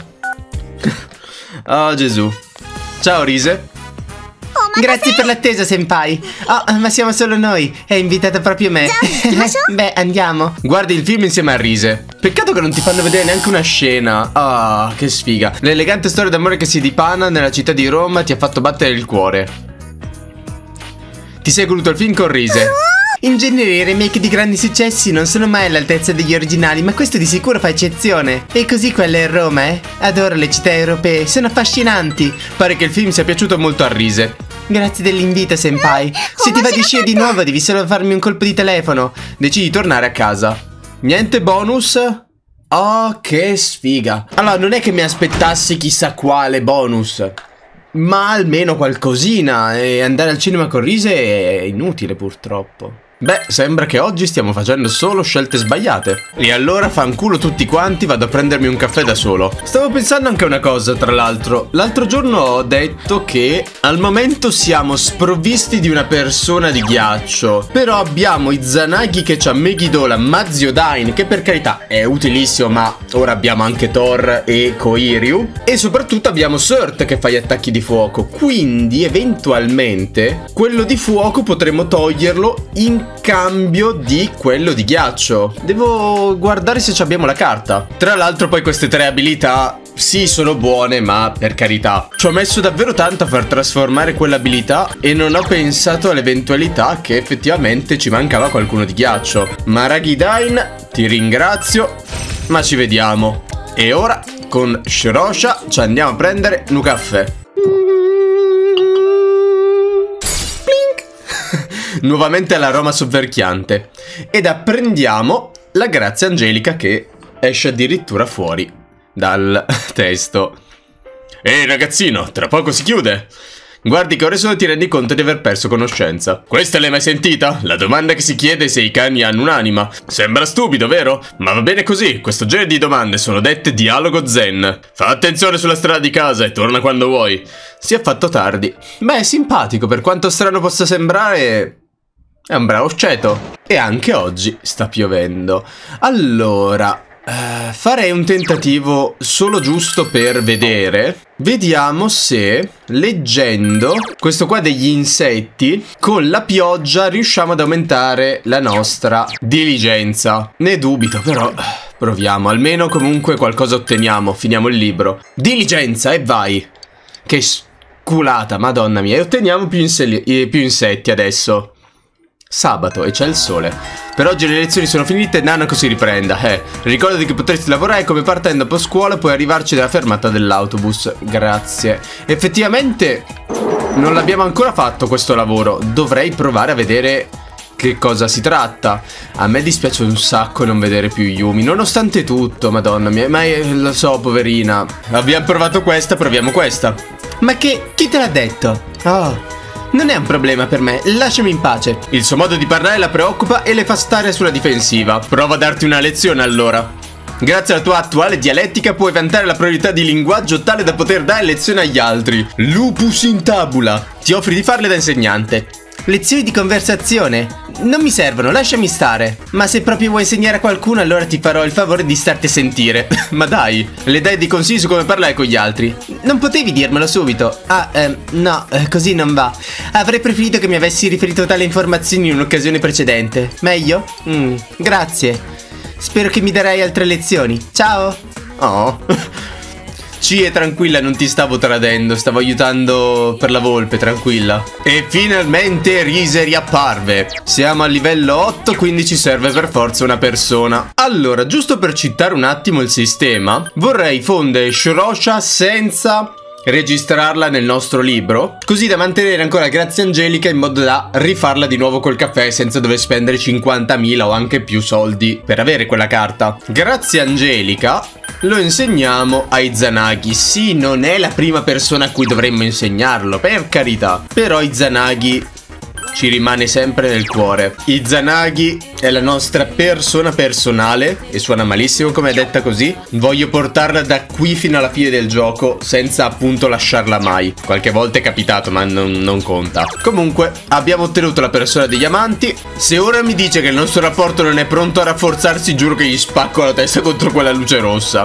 Speaker 1: Oh Gesù. Ciao Rise.
Speaker 2: Grazie per l'attesa, senpai. Oh, ma siamo solo noi. È invitata proprio me. Beh, andiamo.
Speaker 1: Guardi il film insieme a Rise. Peccato che non ti fanno vedere neanche una scena. Ah, che sfiga. L'elegante storia d'amore che si dipana nella città di Roma ti ha fatto battere il cuore. Ti sei goduto il film con Rise.
Speaker 2: In genere i remake di grandi successi non sono mai all'altezza degli originali, ma questo di sicuro fa eccezione. E così quella è Roma, eh? Adoro le città europee, sono affascinanti.
Speaker 1: Pare che il film sia piaciuto molto a Rise.
Speaker 2: Grazie dell'invito, senpai. Se ti va di uscire di nuovo devi solo farmi un colpo di telefono.
Speaker 1: Decidi di tornare a casa. Niente bonus? Oh, che sfiga. Allora, non è che mi aspettassi chissà quale bonus, ma almeno qualcosina. E andare al cinema con Rise è inutile purtroppo. Beh, sembra che oggi stiamo facendo solo scelte sbagliate. E allora fanculo tutti quanti, vado a prendermi un caffè da solo. Stavo pensando anche a una cosa, tra l'altro. L'altro giorno ho detto che al momento siamo sprovvisti di una persona di ghiaccio. Però abbiamo Izanagi che c'ha Megiddola, Maziodain, che per carità è utilissimo, ma ora abbiamo anche Thor e Koiryu. E soprattutto abbiamo Surt che fa gli attacchi di fuoco. Quindi eventualmente quello di fuoco potremmo toglierlo in cambio di quello di ghiaccio. Devo guardare se abbiamo la carta. Tra l'altro poi queste tre abilità sì sono buone, ma per carità ci ho messo davvero tanto a far trasformare quell'abilità e non ho pensato all'eventualità che effettivamente ci mancava qualcuno di ghiaccio. Maragidain, ti ringrazio, ma ci vediamo. E ora con Shirosha ci andiamo a prendere un caffè. Nuovamente l'aroma sovverchiante. Ed apprendiamo la grazia angelica che esce addirittura fuori dal testo. Ehi ragazzino, tra poco si chiude. Guardi che ora solo ti rendi conto di aver perso conoscenza. Questa l'hai mai sentita? La domanda che si chiede se i cani hanno un'anima. Sembra stupido, vero? Ma va bene così, questo genere di domande sono dette dialogo zen. Fa attenzione sulla strada di casa e torna quando vuoi. Si è fatto tardi. Beh, simpatico, per quanto strano possa sembrare. È un bravo sceto. E anche oggi sta piovendo. Allora, farei un tentativo solo giusto per vedere. Vediamo se, leggendo questo qua degli insetti, con la pioggia riusciamo ad aumentare la nostra diligenza. Ne dubito, però proviamo. Almeno comunque qualcosa otteniamo. Finiamo il libro. Diligenza e vai. Che culata, madonna mia. E otteniamo più insetti adesso. Sabato e c'è il sole. Per oggi le lezioni sono finite e Nanako si riprenda. Ricordati che potresti lavorare come part-time dopo scuola. Puoi arrivarci dalla fermata dell'autobus. Grazie. Effettivamente non l'abbiamo ancora fatto questo lavoro. Dovrei provare a vedere che cosa si tratta. A me dispiace un sacco non vedere più Yumi, nonostante tutto, madonna mia. Ma lo so, poverina. Abbiamo provato questa, proviamo questa.
Speaker 2: Ma chi te l'ha detto? Oh, non è un problema per me, lasciami in pace.
Speaker 1: Il suo modo di parlare la preoccupa e le fa stare sulla difensiva. Prova a darti una lezione allora. Grazie alla tua attuale dialettica puoi vantare la priorità di linguaggio tale da poter dare lezioni agli altri. Lupus in tabula. Ti offri di farle da insegnante.
Speaker 2: Lezioni di conversazione? Non mi servono, lasciami stare. Ma se proprio vuoi insegnare a qualcuno, allora ti farò il favore di starti a sentire.
Speaker 1: Ma dai, le dai dei consigli su come parlare con gli altri?
Speaker 2: Non potevi dirmelo subito? No, così non va. Avrei preferito che mi avessi riferito tale informazioni in un'occasione precedente. Meglio? Grazie. Spero che mi darai altre lezioni. Ciao.
Speaker 1: Oh. Ci tranquilla, non ti stavo tradendo, stavo aiutando per la volpe, tranquilla. E finalmente Rise riapparve. Siamo al livello 8, quindi ci serve per forza una persona. Allora, giusto per citare un attimo il sistema, vorrei fondere Shrosha senza registrarla nel nostro libro, così da mantenere ancora Grazia Angelica in modo da rifarla di nuovo col caffè senza dover spendere 50.000 o anche più soldi per avere quella carta. Grazia Angelica lo insegniamo a Izanagi. Sì, non è la prima persona a cui dovremmo insegnarlo, per carità, però Izanagi ci rimane sempre nel cuore. Izanagi è la nostra persona personale e suona malissimo come è detta così. Voglio portarla da qui fino alla fine del gioco senza appunto lasciarla mai. Qualche volta è capitato ma non conta. Comunque abbiamo ottenuto la persona degli amanti. Se ora mi dice che il nostro rapporto non è pronto a rafforzarsi, giuro che gli spacco la testa contro quella luce rossa.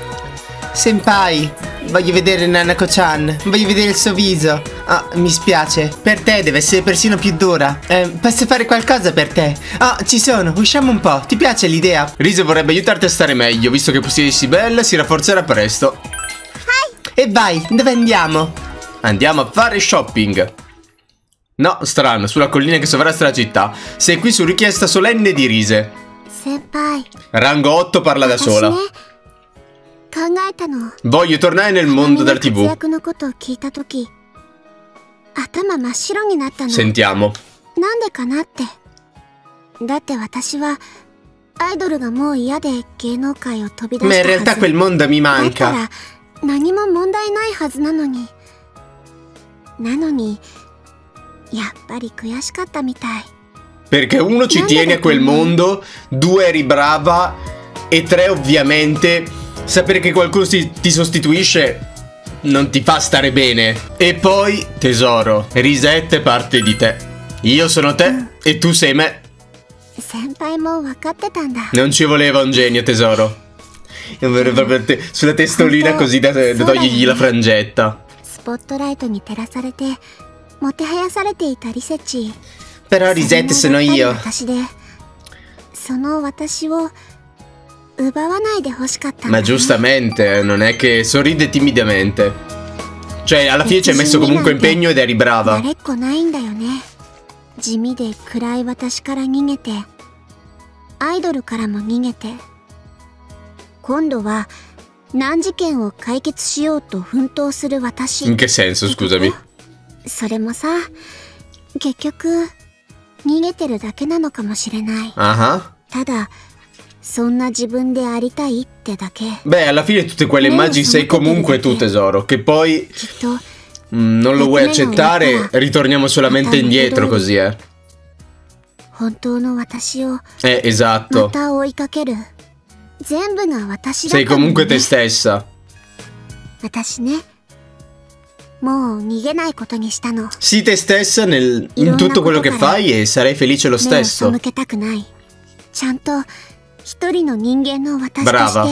Speaker 2: Senpai, voglio vedere Nanako-chan, voglio vedere il suo viso. Ah, mi spiace. Per te deve essere persino più dura. Posso fare qualcosa per te? Ah, ci sono, usciamo un po'. Ti piace l'idea?
Speaker 1: Rise vorrebbe aiutarti a stare meglio, visto che possiedi sì bella, si rafforzerà presto.
Speaker 2: E vai, dove andiamo?
Speaker 1: Andiamo a fare shopping. No, strano, sulla collina che sovrasta la città. Sei qui su richiesta solenne di Rise.
Speaker 4: Senpai,
Speaker 1: Rango 8 parla da sola. Voglio tornare nel mondo della TV. Sentiamo.
Speaker 2: Ma in realtà quel mondo mi manca.
Speaker 1: Perché uno ci tiene a quel mondo, 2 eri brava e 3 ovviamente sapere che qualcuno ti sostituisce non ti fa stare bene. E poi, tesoro, Risette è parte di te. Io sono te e tu sei me. Non ci voleva un genio, tesoro. Sulla testolina così da togliergli la frangetta.
Speaker 2: Però Risette sono io.
Speaker 1: Ma giustamente, non è che sorride timidamente. Cioè, alla fine ci hai messo comunque impegno ed eri brava. In che senso, scusami? Ah. Beh, alla fine tutte quelle immagini sei comunque tu, tesoro. Che poi non lo vuoi accettare, ritorniamo solamente indietro così, esatto. Sei comunque te stessa. Sii te stessa in tutto quello che fai e sarai felice lo stesso. Brava.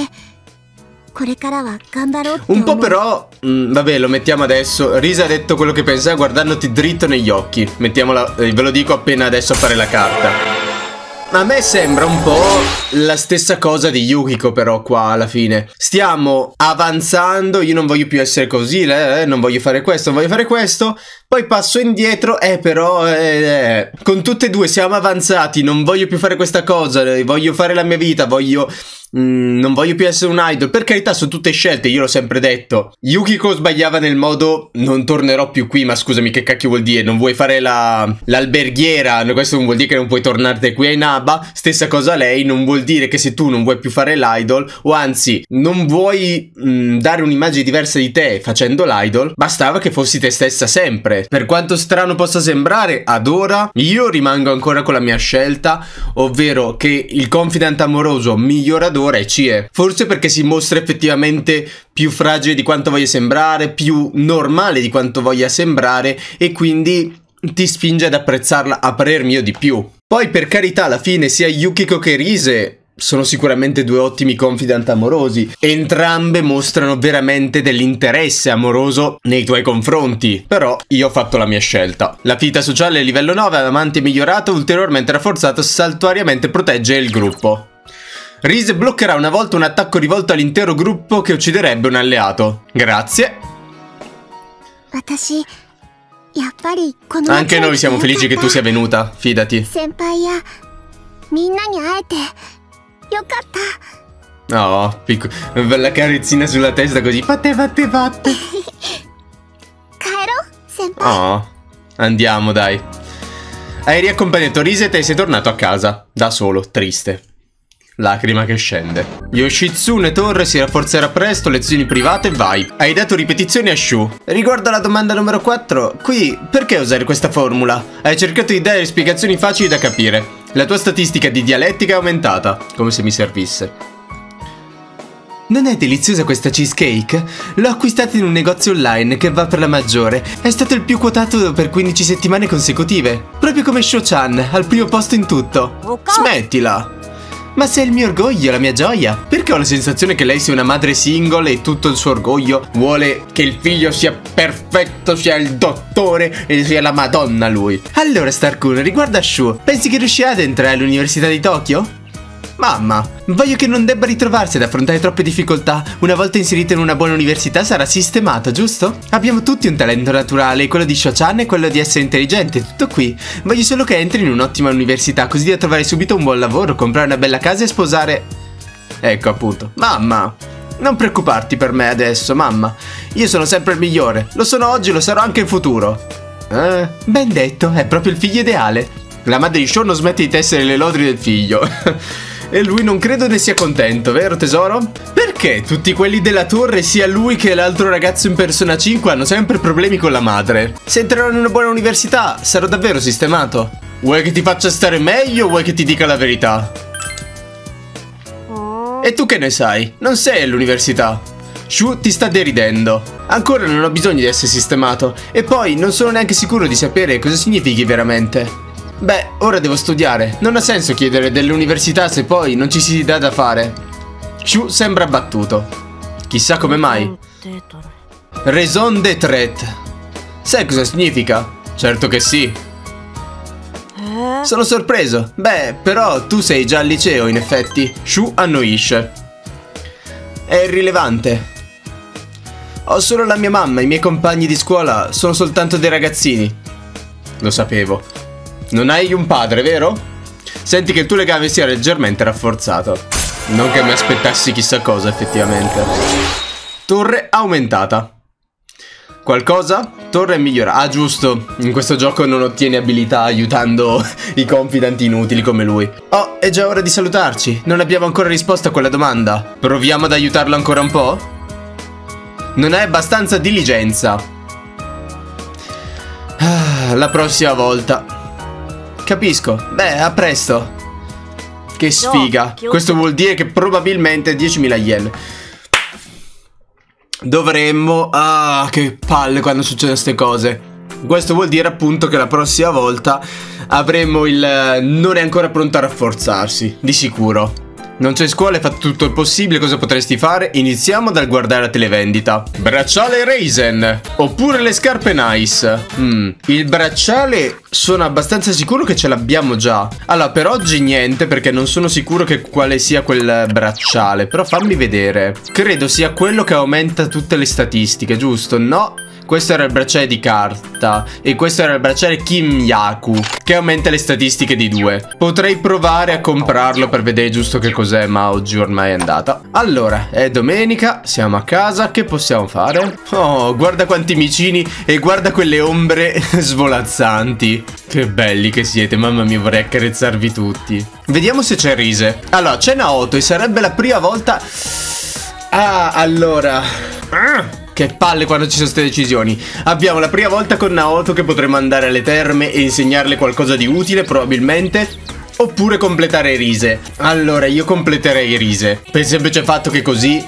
Speaker 1: Un po' però, vabbè, lo mettiamo adesso. Risa ha detto quello che pensa guardandoti dritto negli occhi. Mettiamola, ve lo dico appena adesso a fare la carta. A me sembra un po' la stessa cosa di Yukiko però qua alla fine. Stiamo avanzando, io non voglio più essere così, non voglio fare questo, non voglio fare questo. Poi passo indietro, però con tutte e due siamo avanzati, non voglio più fare questa cosa, voglio fare la mia vita, non voglio più essere un idol. Per carità, sono tutte scelte, io l'ho sempre detto. Yukiko sbagliava nel modo non tornerò più qui, ma scusami, che cacchio vuol dire? Non vuoi fare l'alberghiera, questo non vuol dire che non puoi tornare qui a Inaba. Stessa cosa lei, non vuol dire che se tu non vuoi più fare l'idol, o anzi non vuoi dare un'immagine diversa di te facendo l'idol, bastava che fossi te stessa sempre. Per quanto strano possa sembrare, ad ora io rimango ancora con la mia scelta, ovvero che il confident amoroso migliora ad ora è Chie. Forse perché si mostra effettivamente più fragile di quanto voglia sembrare, più normale di quanto voglia sembrare, e quindi ti spinge ad apprezzarla a parer mio di più. Poi per carità, alla fine sia Yukiko che Rise sono sicuramente due ottimi confidant amorosi. Entrambe mostrano veramente dell'interesse amoroso nei tuoi confronti. Però io ho fatto la mia scelta. La vita sociale livello 9, amante migliorato, ulteriormente rafforzato, saltuariamente protegge il gruppo. Rise bloccherà una volta un attacco rivolto all'intero gruppo che ucciderebbe un alleato. Grazie. Anche noi siamo felici che tu sia venuta, fidati. Oh, bella carezzina sulla testa così. Fatte. Oh, andiamo dai. Hai riaccompagnato Rise e te sei tornato a casa. Da solo, triste. Lacrima che scende. Yoshitsune Torre si rafforzerà presto, lezioni private, vai. Hai dato ripetizioni a Shu. Riguardo alla domanda numero 4, qui perché usare questa formula? Hai cercato di dare spiegazioni facili da capire. La tua statistica di dialettica è aumentata, come se mi servisse. Non è deliziosa questa cheesecake? L'ho acquistata in un negozio online che va per la maggiore. È stato il più quotato per 15 settimane consecutive. Proprio come Sho-chan, al primo posto in tutto. Smettila! Ma sei il mio orgoglio, la mia gioia. Perché ho la sensazione che lei sia una madre single e tutto il suo orgoglio vuole che il figlio sia perfetto, sia il dottore e sia la madonna lui. Allora Star-kun, riguardo a Shu, pensi che riuscirà ad entrare all'università di Tokyo? Mamma, voglio che non debba ritrovarsi ad affrontare troppe difficoltà. Una volta inserito in una buona università sarà sistemato, giusto? Abbiamo tutti un talento naturale, quello di Sho-chan e quello di essere intelligente, tutto qui. Voglio solo che entri in un'ottima università, così da trovare subito un buon lavoro, comprare una bella casa e sposare... Ecco appunto. Mamma, non preoccuparti per me adesso, mamma. Io sono sempre il migliore. Lo sono oggi e lo sarò anche in futuro. Ben detto, è proprio il figlio ideale. La madre di Sho non smette di tessere le lodi del figlio. E lui non credo ne sia contento, vero tesoro? Perché tutti quelli della torre, sia lui che l'altro ragazzo in Persona 5, hanno sempre problemi con la madre? Se entrerò in una buona università, sarò davvero sistemato. Vuoi che ti faccia stare meglio o vuoi che ti dica la verità? E tu che ne sai? Non sei all'università. Shu ti sta deridendo. Ancora non ho bisogno di essere sistemato. E poi non sono neanche sicuro di sapere cosa significhi veramente. Beh, ora devo studiare. Non ha senso chiedere dell'università se poi non ci si dà da fare. Shu sembra abbattuto. Chissà come mai. Raison d'être. Sai cosa significa? Certo che sì. Sono sorpreso. Beh, però tu sei già al liceo, in effetti. Shu annoisce. È irrilevante. Ho solo la mia mamma, i miei compagni di scuola sono soltanto dei ragazzini. Lo sapevo. Non hai un padre, vero? Senti che il tuo legame sia leggermente rafforzato. Non che mi aspettassi chissà cosa, effettivamente. Torre aumentata. Qualcosa? Torre migliora. Ah, giusto. In questo gioco non ottieni abilità aiutando i confidant inutili come lui. Oh, è già ora di salutarci. Non abbiamo ancora risposto a quella domanda. Proviamo ad aiutarlo ancora un po'? Non hai abbastanza diligenza. La prossima volta. Capisco. Beh, a presto. Che sfiga. Questo vuol dire che probabilmente 10.000 yen. Dovremmo... Ah, che palle quando succedono queste cose. Questo vuol dire appunto che la prossima volta avremo il... Non è ancora pronto a rafforzarsi. Di sicuro. Non c'è scuola e fate tutto il possibile, cosa potresti fare? Iniziamo dal guardare la televendita. Bracciale Raisin oppure le scarpe Nice. Il bracciale sono abbastanza sicuro che ce l'abbiamo già. Allora, per oggi niente, perché non sono sicuro che quale sia quel bracciale. Però fammi vedere. Credo sia quello che aumenta tutte le statistiche, giusto? No. Questo era il bracciale di carta e questo era il bracciale Kim-Yaku, che aumenta le statistiche di 2. Potrei provare a comprarlo per vedere giusto che cos'è, ma oggi ormai è andata. Allora, è domenica, siamo a casa, che possiamo fare? Oh, guarda quanti micini e guarda quelle ombre svolazzanti. Che belli che siete, mamma mia, vorrei accarezzarvi tutti. Vediamo se c'è Rise. Allora, c'è Naoto e sarebbe la prima volta... Ah, allora... Che palle quando ci sono queste decisioni. Abbiamo la prima volta con Naoto che potremo andare alle terme e insegnarle qualcosa di utile, probabilmente. Oppure completare Rise. Allora, io completerei Rise, per il semplice fatto che così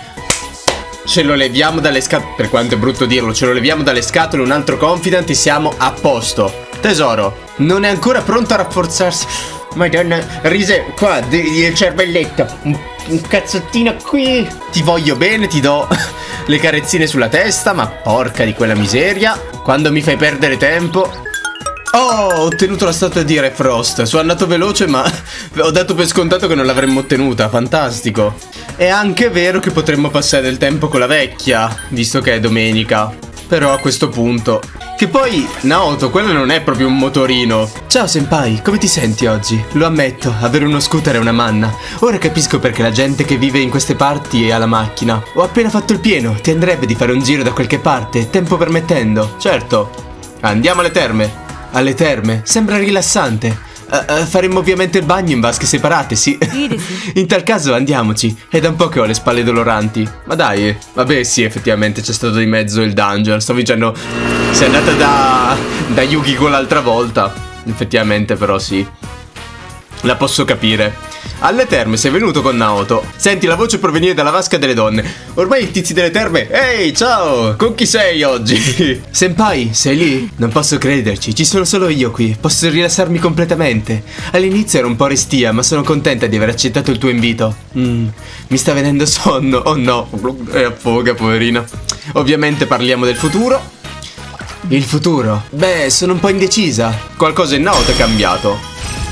Speaker 1: ce lo leviamo dalle scatole. Per quanto è brutto dirlo, ce lo leviamo dalle scatole un altro confident e siamo a posto. Tesoro, non è ancora pronto a rafforzarsi. Madonna, Rise, qua, il cervelletto. Un cazzottino qui. Ti voglio bene, ti do le carezzine sulla testa, ma porca di quella miseria. Quando mi fai perdere tempo. Oh, ho ottenuto la statua di Re Frost. Sono andato veloce, ma ho dato per scontato che non l'avremmo ottenuta. Fantastico. È anche vero che potremmo passare del tempo con la vecchia, visto che è domenica. Però a questo punto... Che poi, Naoto, quello non è proprio un motorino. Ciao senpai, come ti senti oggi? Lo ammetto, avere uno scooter è una manna. Ora capisco perché la gente che vive in queste parti ha la macchina. Ho appena fatto il pieno, ti andrebbe di fare un giro da qualche parte, tempo permettendo? Certo. Andiamo alle terme. Alle terme? Sembra rilassante. Faremo ovviamente il bagno in vasche separate, sì. In tal caso andiamoci. È da un po' che ho le spalle doloranti. Ma dai, vabbè sì, effettivamente c'è stato di mezzo il dungeon. Stavo dicendo, sei andata da Yukiko l'altra volta. Effettivamente però sì, la posso capire. Alle terme sei venuto con Naoto. Senti la voce provenire dalla vasca delle donne. Ormai i tizi delle terme. Ehi, ciao, con chi sei oggi? Senpai, sei lì? Non posso crederci, ci sono solo io qui. Posso rilassarmi completamente. All'inizio ero un po' restia, ma sono contenta di aver accettato il tuo invito. Mi sta venendo sonno. Oh no, è affoga, poverina. Ovviamente parliamo del futuro. Il futuro? Beh, sono un po' indecisa. Qualcosa in Naoto è cambiato.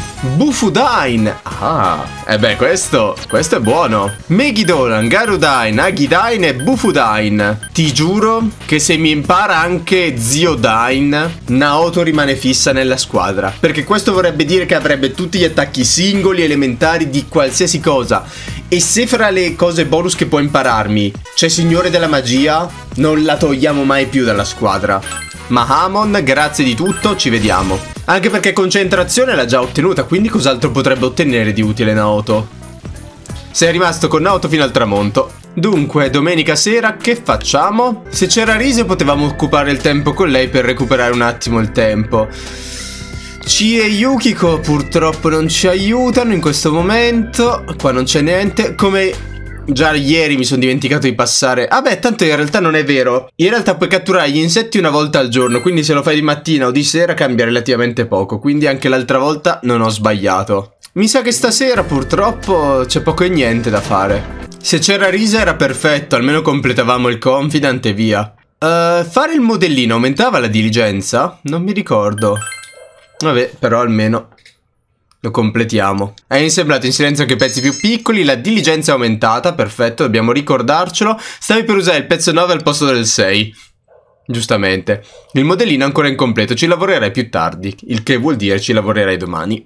Speaker 1: Bufudain. Ah, e beh, questo è buono. Megidoran, Garudain, Agidain e Bufudain. Ti giuro che se mi impara anche Ziodain, Naoto rimane fissa nella squadra. Perché questo vorrebbe dire che avrebbe tutti gli attacchi singoli elementari di qualsiasi cosa. E se fra le cose bonus che può impararmi c'è Signore della Magia, non la togliamo mai più dalla squadra. Mahamon, grazie di tutto, ci vediamo. Anche perché concentrazione l'ha già ottenuta, quindi cos'altro potrebbe ottenere di utile Naoto? Sei rimasto con Naoto fino al tramonto. Dunque, domenica sera che facciamo? Se c'era Rise potevamo occupare il tempo con lei per recuperare un attimo il tempo. Chi e Yukiko purtroppo non ci aiutano in questo momento. Qua non c'è niente. Come... già ieri mi sono dimenticato di passare. Ah beh, tanto in realtà non è vero. In realtà puoi catturare gli insetti una volta al giorno, quindi se lo fai di mattina o di sera cambia relativamente poco. Quindi anche l'altra volta non ho sbagliato. Mi sa che stasera purtroppo c'è poco e niente da fare. Se c'era Risa era perfetto, almeno completavamo il confident e via. Fare il modellino aumentava la diligenza? Non mi ricordo. Vabbè, però almeno lo completiamo. È insemblato in silenzio anche pezzi più piccoli. La diligenza è aumentata. Perfetto, dobbiamo ricordarcelo. Stavi per usare il pezzo 9 al posto del 6. Giustamente. Il modellino è ancora incompleto. Ci lavorerai più tardi. Il che vuol dire ci lavorerai domani.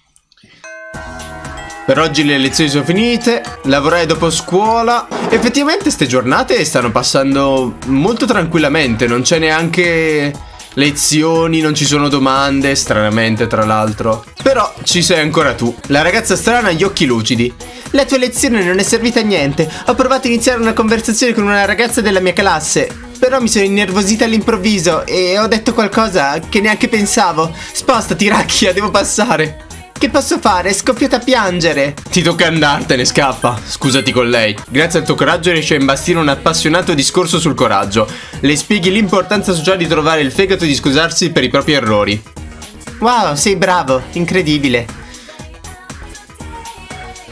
Speaker 1: Per oggi le lezioni sono finite. Lavorai dopo scuola. Effettivamente ste giornate stanno passando molto tranquillamente. Non c'è neanche... lezioni, non ci sono domande, stranamente tra l'altro. Però ci sei ancora tu. La ragazza strana ha gli occhi lucidi. La tua lezione non è servita a niente. Ho provato a iniziare una conversazione con una ragazza della mia classe, però mi sono innervosita all'improvviso e ho detto qualcosa che neanche pensavo. Spostati, Racchia, devo passare. Che posso fare? È scoppiata a piangere. Ti tocca andartene, scappa. Scusati con lei. Grazie al tuo coraggio riesci a imbastire un appassionato discorso sul coraggio. Le spieghi l'importanza sociale di trovare il fegato e di scusarsi per i propri errori. Wow, sei bravo, incredibile.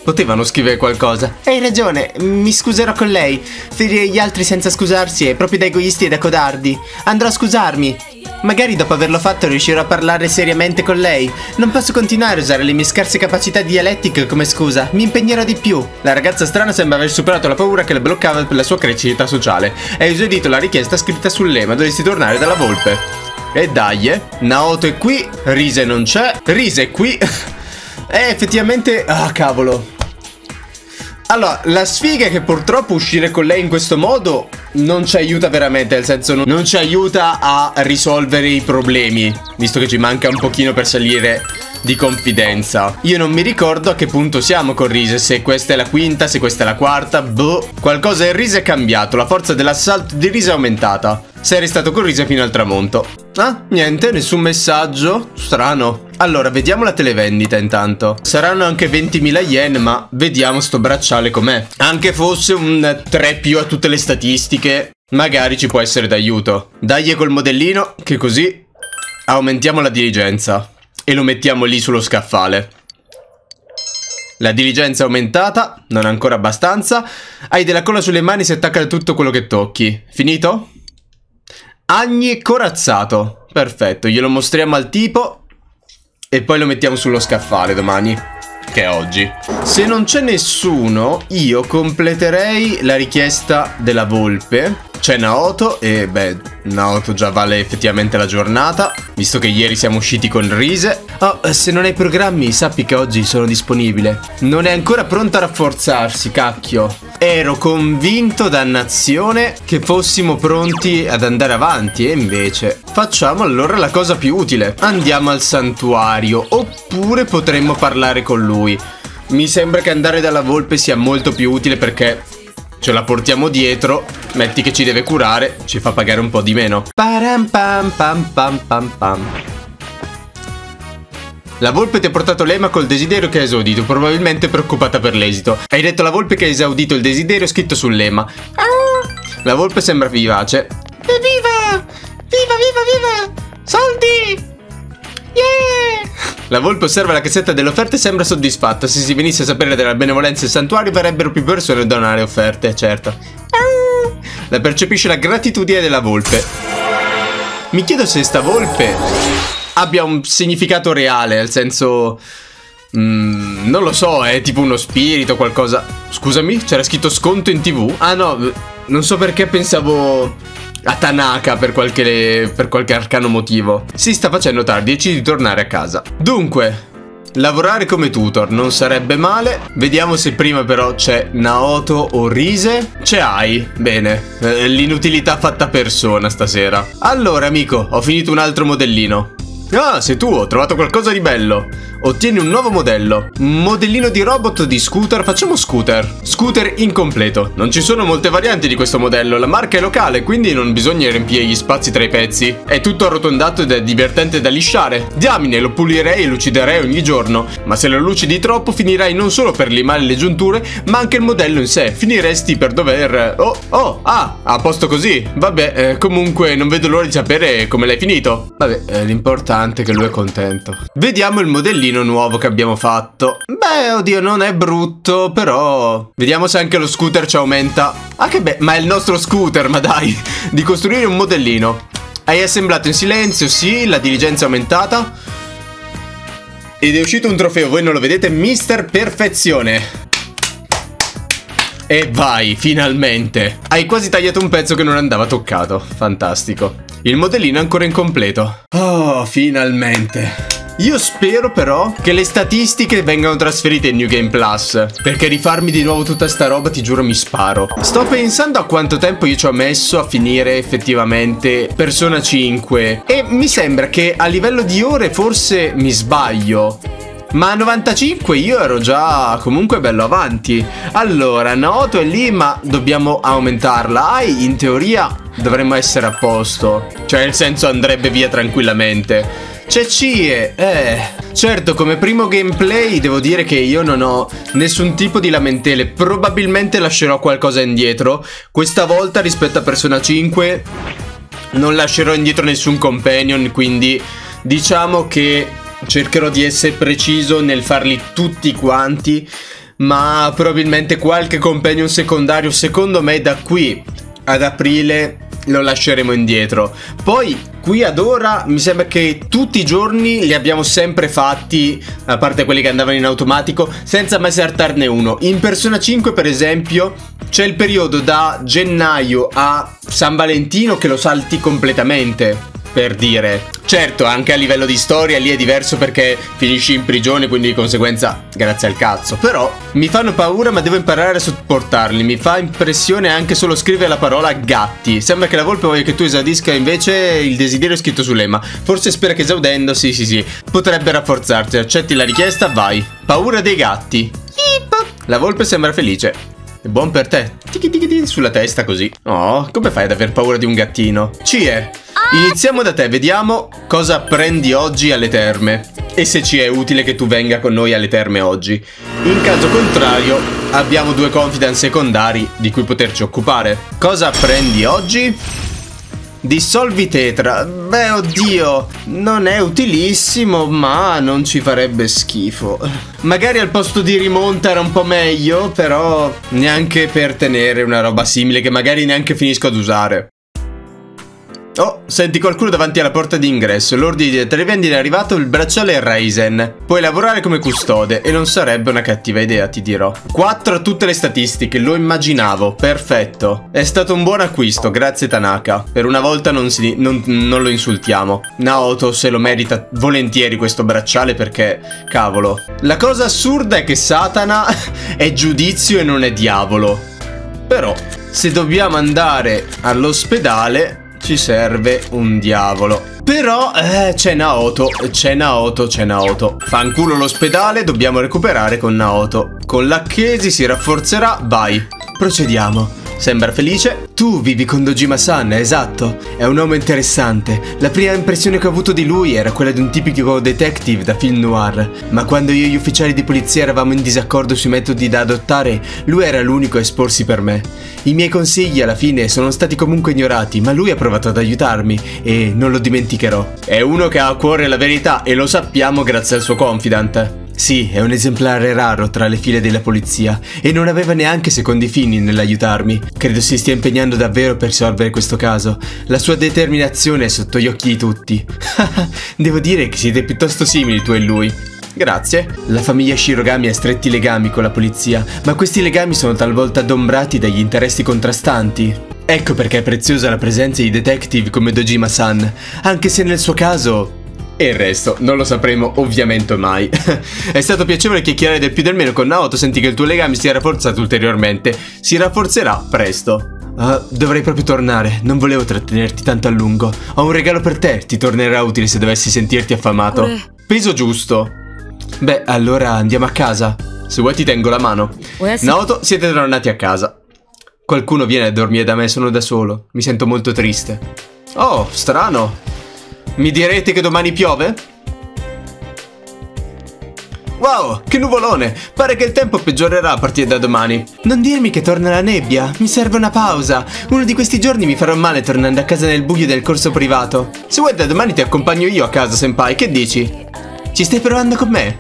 Speaker 1: Potevano scrivere qualcosa.
Speaker 2: Hai ragione, mi scuserò con lei. Ferire gli altri senza scusarsi è proprio da egoisti e da codardi. Andrò a scusarmi. Magari dopo averlo fatto riuscirò a parlare seriamente con lei. Non posso continuare a usare le mie scarse capacità dialettiche come scusa. Mi impegnerò di più.
Speaker 1: La ragazza strana sembra aver superato la paura che la bloccava per la sua crescita sociale. Ha esaudito la richiesta scritta sul lemma. Dovresti tornare dalla volpe. E dai, Naoto è qui. Rise non c'è. Rise è qui. Effettivamente... Ah, cavolo. Allora, la sfiga è che purtroppo uscire con lei in questo modo non ci aiuta veramente, nel senso non ci aiuta a risolvere i problemi, visto che ci manca un pochino per salire di confidenza. Io non mi ricordo a che punto siamo con Rise, se questa è la quinta, se questa è la quarta, boh. Qualcosa in Rise è cambiato, la forza dell'assalto di Rise è aumentata. Sei restato con Rise fino al tramonto. Ah, niente, nessun messaggio. Strano. Allora, vediamo la televendita intanto. Saranno anche 20.000 yen, ma vediamo sto bracciale com'è. Anche fosse un 3 più a tutte le statistiche, magari ci può essere d'aiuto. Dai col modellino, che così aumentiamo la diligenza. E lo mettiamo lì sullo scaffale. La diligenza è aumentata, non ancora abbastanza. Hai della colla sulle mani, si attacca a tutto quello che tocchi. Finito? Agni corazzato. Perfetto, glielo mostriamo al tipo e poi lo mettiamo sullo scaffale domani, che è oggi. Se non c'è nessuno, io completerei la richiesta della volpe. C'è Naoto e beh, Naoto già vale effettivamente la giornata, visto che ieri siamo usciti con Rise. Oh, se non hai programmi, sappi che oggi sono disponibile. Non è ancora pronta a rafforzarsi, cacchio. Ero convinto, dannazione, che fossimo pronti ad andare avanti e invece facciamo allora la cosa più utile. Andiamo al santuario, oppure potremmo parlare con lui. Mi sembra che andare dalla volpe sia molto più utile perché ce la portiamo dietro, metti che ci deve curare, ci fa pagare un po' di meno. Param pam pam pam pam pam. La volpe ti ha portato l'ema col desiderio che ha esaudito, probabilmente preoccupata per l'esito. Hai detto alla volpe che ha esaudito il desiderio scritto sull'ema. La volpe sembra vivace. Evviva! Viva, viva, viva! Soldi! Yeah! La volpe osserva la cassetta delle offerte e sembra soddisfatta. Se si venisse a sapere della benevolenza del santuario verrebbero più persone a donare offerte, certo. La percepisce la gratitudine della volpe. Mi chiedo se sta volpe abbia un significato reale, nel senso... non lo so, è tipo uno spirito o qualcosa. Scusami, c'era scritto sconto in TV? Ah no, non so perché pensavo a Tanaka per qualche arcano motivo. Si sta facendo tardi e decidi di tornare a casa. Dunque, lavorare come tutor non sarebbe male. Vediamo se prima però c'è Naoto o Rise. C'è Ai, bene. L'inutilità fatta persona stasera. Allora amico, ho finito un altro modellino. Ah, sei tu, ho trovato qualcosa di bello. Ottieni un nuovo modello. Modellino di robot di scooter, facciamo scooter. Scooter incompleto. Non ci sono molte varianti di questo modello, la marca è locale, quindi non bisogna riempire gli spazi tra i pezzi. È tutto arrotondato ed è divertente da lisciare. Diamine, lo pulirei e luciderei ogni giorno. Ma se lo lucidi troppo finirai non solo per limare le giunture, ma anche il modello in sé. Finiresti per dover... a posto così. Vabbè, comunque non vedo l'ora di sapere come l'hai finito. Vabbè, l'importante è che lui è contento. Vediamo il modellino nuovo che abbiamo fatto. Beh, oddio, non è brutto, però vediamo se anche lo scooter ci aumenta. Ah, che bello, ma è il nostro scooter, ma dai. Di costruire un modellino. Hai assemblato in silenzio, sì, la diligenza è aumentata. Ed è uscito un trofeo, voi non lo vedete, Mister Perfezione. E vai, finalmente. Hai quasi tagliato un pezzo che non andava toccato. Fantastico. Il modellino è ancora incompleto. Oh, finalmente. Io spero però che le statistiche vengano trasferite in New Game Plus, perché rifarmi di nuovo tutta sta roba, ti giuro, mi sparo. Sto pensando a quanto tempo io ci ho messo a finire effettivamente Persona 5 e mi sembra che a livello di ore forse mi sbaglio, ma a 95 io ero già comunque bello avanti. Allora, Naoto è lì, ma dobbiamo aumentarla. Ai, in teoria dovremmo essere a posto, cioè nel senso andrebbe via tranquillamente. C'è Cie, certo, come primo gameplay devo dire che io non ho nessun tipo di lamentele. Probabilmente lascerò qualcosa indietro. Questa volta rispetto a Persona 5 non lascerò indietro nessun companion, quindi diciamo che cercherò di essere preciso nel farli tutti quanti. ma probabilmente qualche companion secondario, secondo me, da qui ad aprile lo lasceremo indietro. Poi qui ad ora mi sembra che tutti i giorni li abbiamo sempre fatti, a parte quelli che andavano in automatico, senza mai saltarne uno. In Persona 5 per esempio c'è il periodo da gennaio a San Valentino che lo salti completamente, per dire. Certo, anche a livello di storia lì è diverso perché finisci in prigione, quindi di conseguenza grazie al cazzo. Però mi fanno paura, ma devo imparare a sopportarli. Mi fa impressione anche solo scrivere la parola gatti. Sembra che la volpe voglia che tu esaudisca invece il desiderio scritto sull'ema. Forse spera che esaudendo, sì, potrebbe rafforzarsi. Accetti la richiesta, vai. Paura dei gatti. La volpe sembra felice. È buon per te. Tiki tiki tiki sulla testa così. Oh, come fai ad aver paura di un gattino? Cie, iniziamo da te, vediamo cosa apprendi oggi alle terme e se ci è utile che tu venga con noi alle terme oggi. In caso contrario, abbiamo 2 confidant secondari di cui poterci occupare. Cosa apprendi oggi? Dissolvi tetra. Beh, oddio, non è utilissimo, ma non ci farebbe schifo. Magari al posto di rimonta era un po' meglio, però neanche per tenere una roba simile che magari neanche finisco ad usare. Oh, senti qualcuno davanti alla porta d'ingresso. L'ordine di rivendita è arrivato, il bracciale è Raizen. Puoi lavorare come custode e non sarebbe una cattiva idea, ti dirò. 4 a tutte le statistiche, lo immaginavo. Perfetto. È stato un buon acquisto, grazie Tanaka. Per una volta non lo insultiamo. Naoto se lo merita volentieri questo bracciale perché, cavolo. La cosa assurda è che Satana è giudizio e non è diavolo. Però, se dobbiamo andare all'ospedale ci serve un diavolo. Però c'è Naoto. Fanculo l'ospedale, dobbiamo recuperare con Naoto. Con l'Akkesi si rafforzerà, vai. Procediamo. Sembra felice. Tu vivi con Dojima-san, esatto. È un uomo interessante. La prima impressione che ho avuto di lui era quella di un tipico detective da film noir. Ma quando io e gli ufficiali di polizia eravamo in disaccordo sui metodi da adottare, lui era l'unico a esporsi per me. I miei consigli alla fine sono stati comunque ignorati, ma lui ha provato ad aiutarmi e non lo dimenticherò. È uno che ha a cuore la verità e lo sappiamo grazie al suo confidant. Sì, è un esemplare raro tra le file della polizia e non aveva neanche secondi fini nell'aiutarmi. Credo si stia impegnando davvero per risolvere questo caso. La sua determinazione è sotto gli occhi di tutti. Devo dire che siete piuttosto simili tu e lui. Grazie. La famiglia Shirogami ha stretti legami con la polizia, ma questi legami sono talvolta adombrati dagli interessi contrastanti. Ecco perché è preziosa la presenza di detective come Dojima-san, anche se nel suo caso... E il resto non lo sapremo ovviamente mai. È stato piacevole chiacchierare del più del meno con Naoto, senti che il tuo legame si è rafforzato ulteriormente. Si rafforzerà presto. Dovrei proprio tornare, non volevo trattenerti tanto a lungo. Ho un regalo per te, ti tornerà utile se dovessi sentirti affamato. Peso giusto. Beh, allora andiamo a casa. Se vuoi ti tengo la mano. Naoto, siete tornati a casa. Qualcuno viene a dormire da me, sono da solo. Mi sento molto triste. Oh, strano. Mi direte che domani piove? Wow, che nuvolone! Pare che il tempo peggiorerà a partire da domani. Non dirmi che torna la nebbia, mi serve una pausa. Uno di questi giorni mi farò male tornando a casa nel buio del corso privato. Se vuoi da domani ti accompagno io a casa, senpai, che dici? Ci stai provando con me?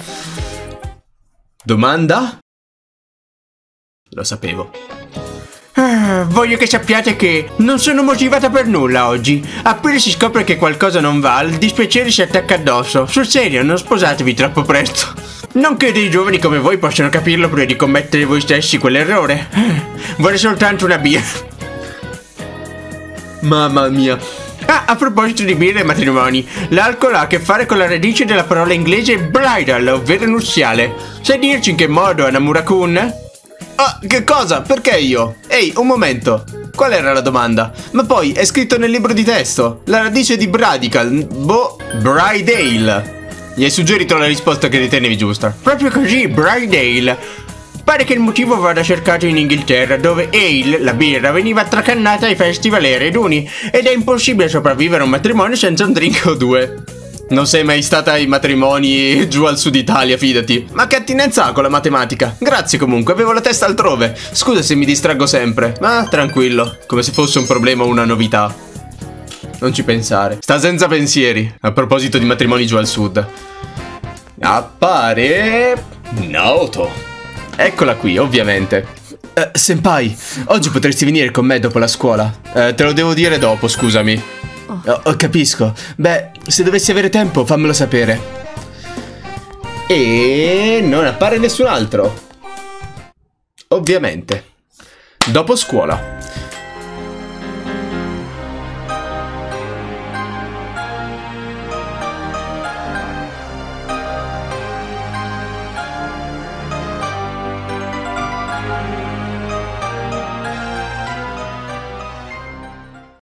Speaker 1: Domanda? Lo sapevo.
Speaker 3: Voglio che sappiate che non sono motivata per nulla oggi. Appena si scopre che qualcosa non va, il dispiacere si attacca addosso. Sul serio, non sposatevi troppo presto. Non che dei giovani come voi possano capirlo prima di commettere voi stessi quell'errore. Vorrei soltanto una birra.
Speaker 1: Mamma mia.
Speaker 3: Ah, a proposito di birra e matrimoni, l'alcol ha a che fare con la radice della parola inglese bridal, ovvero nuziale. Sai dirci in che modo, Anamura-kun?
Speaker 1: Ah, che cosa? Perché io? Ehi, un momento. Qual era la domanda? Ma poi è scritto nel libro di testo. La radice di bradical, bridale. Gli hai suggerito la risposta che ritenevi giusta.
Speaker 3: Proprio così, bridale. Pare che il motivo vada cercato in Inghilterra, dove ale, la birra, veniva tracannata ai festival e ai raduni, ed è impossibile sopravvivere a un matrimonio senza un drink o 2.
Speaker 1: Non sei mai stata ai matrimoni giù al sud Italia, fidati. Ma che attinenza ha con la matematica? Grazie comunque, avevo la testa altrove. Scusa se mi distraggo sempre. Ma tranquillo, come se fosse un problema o una novità. Non ci pensare. Sta senza pensieri. A proposito di matrimoni giù al sud. Appare... Naoto. Eccola qui, ovviamente. Senpai, oggi potresti venire con me dopo la scuola? Te lo devo dire dopo, scusami. Capisco. Beh, se dovessi avere tempo, fammelo sapere. E non appare nessun altro. Ovviamente. Dopo scuola.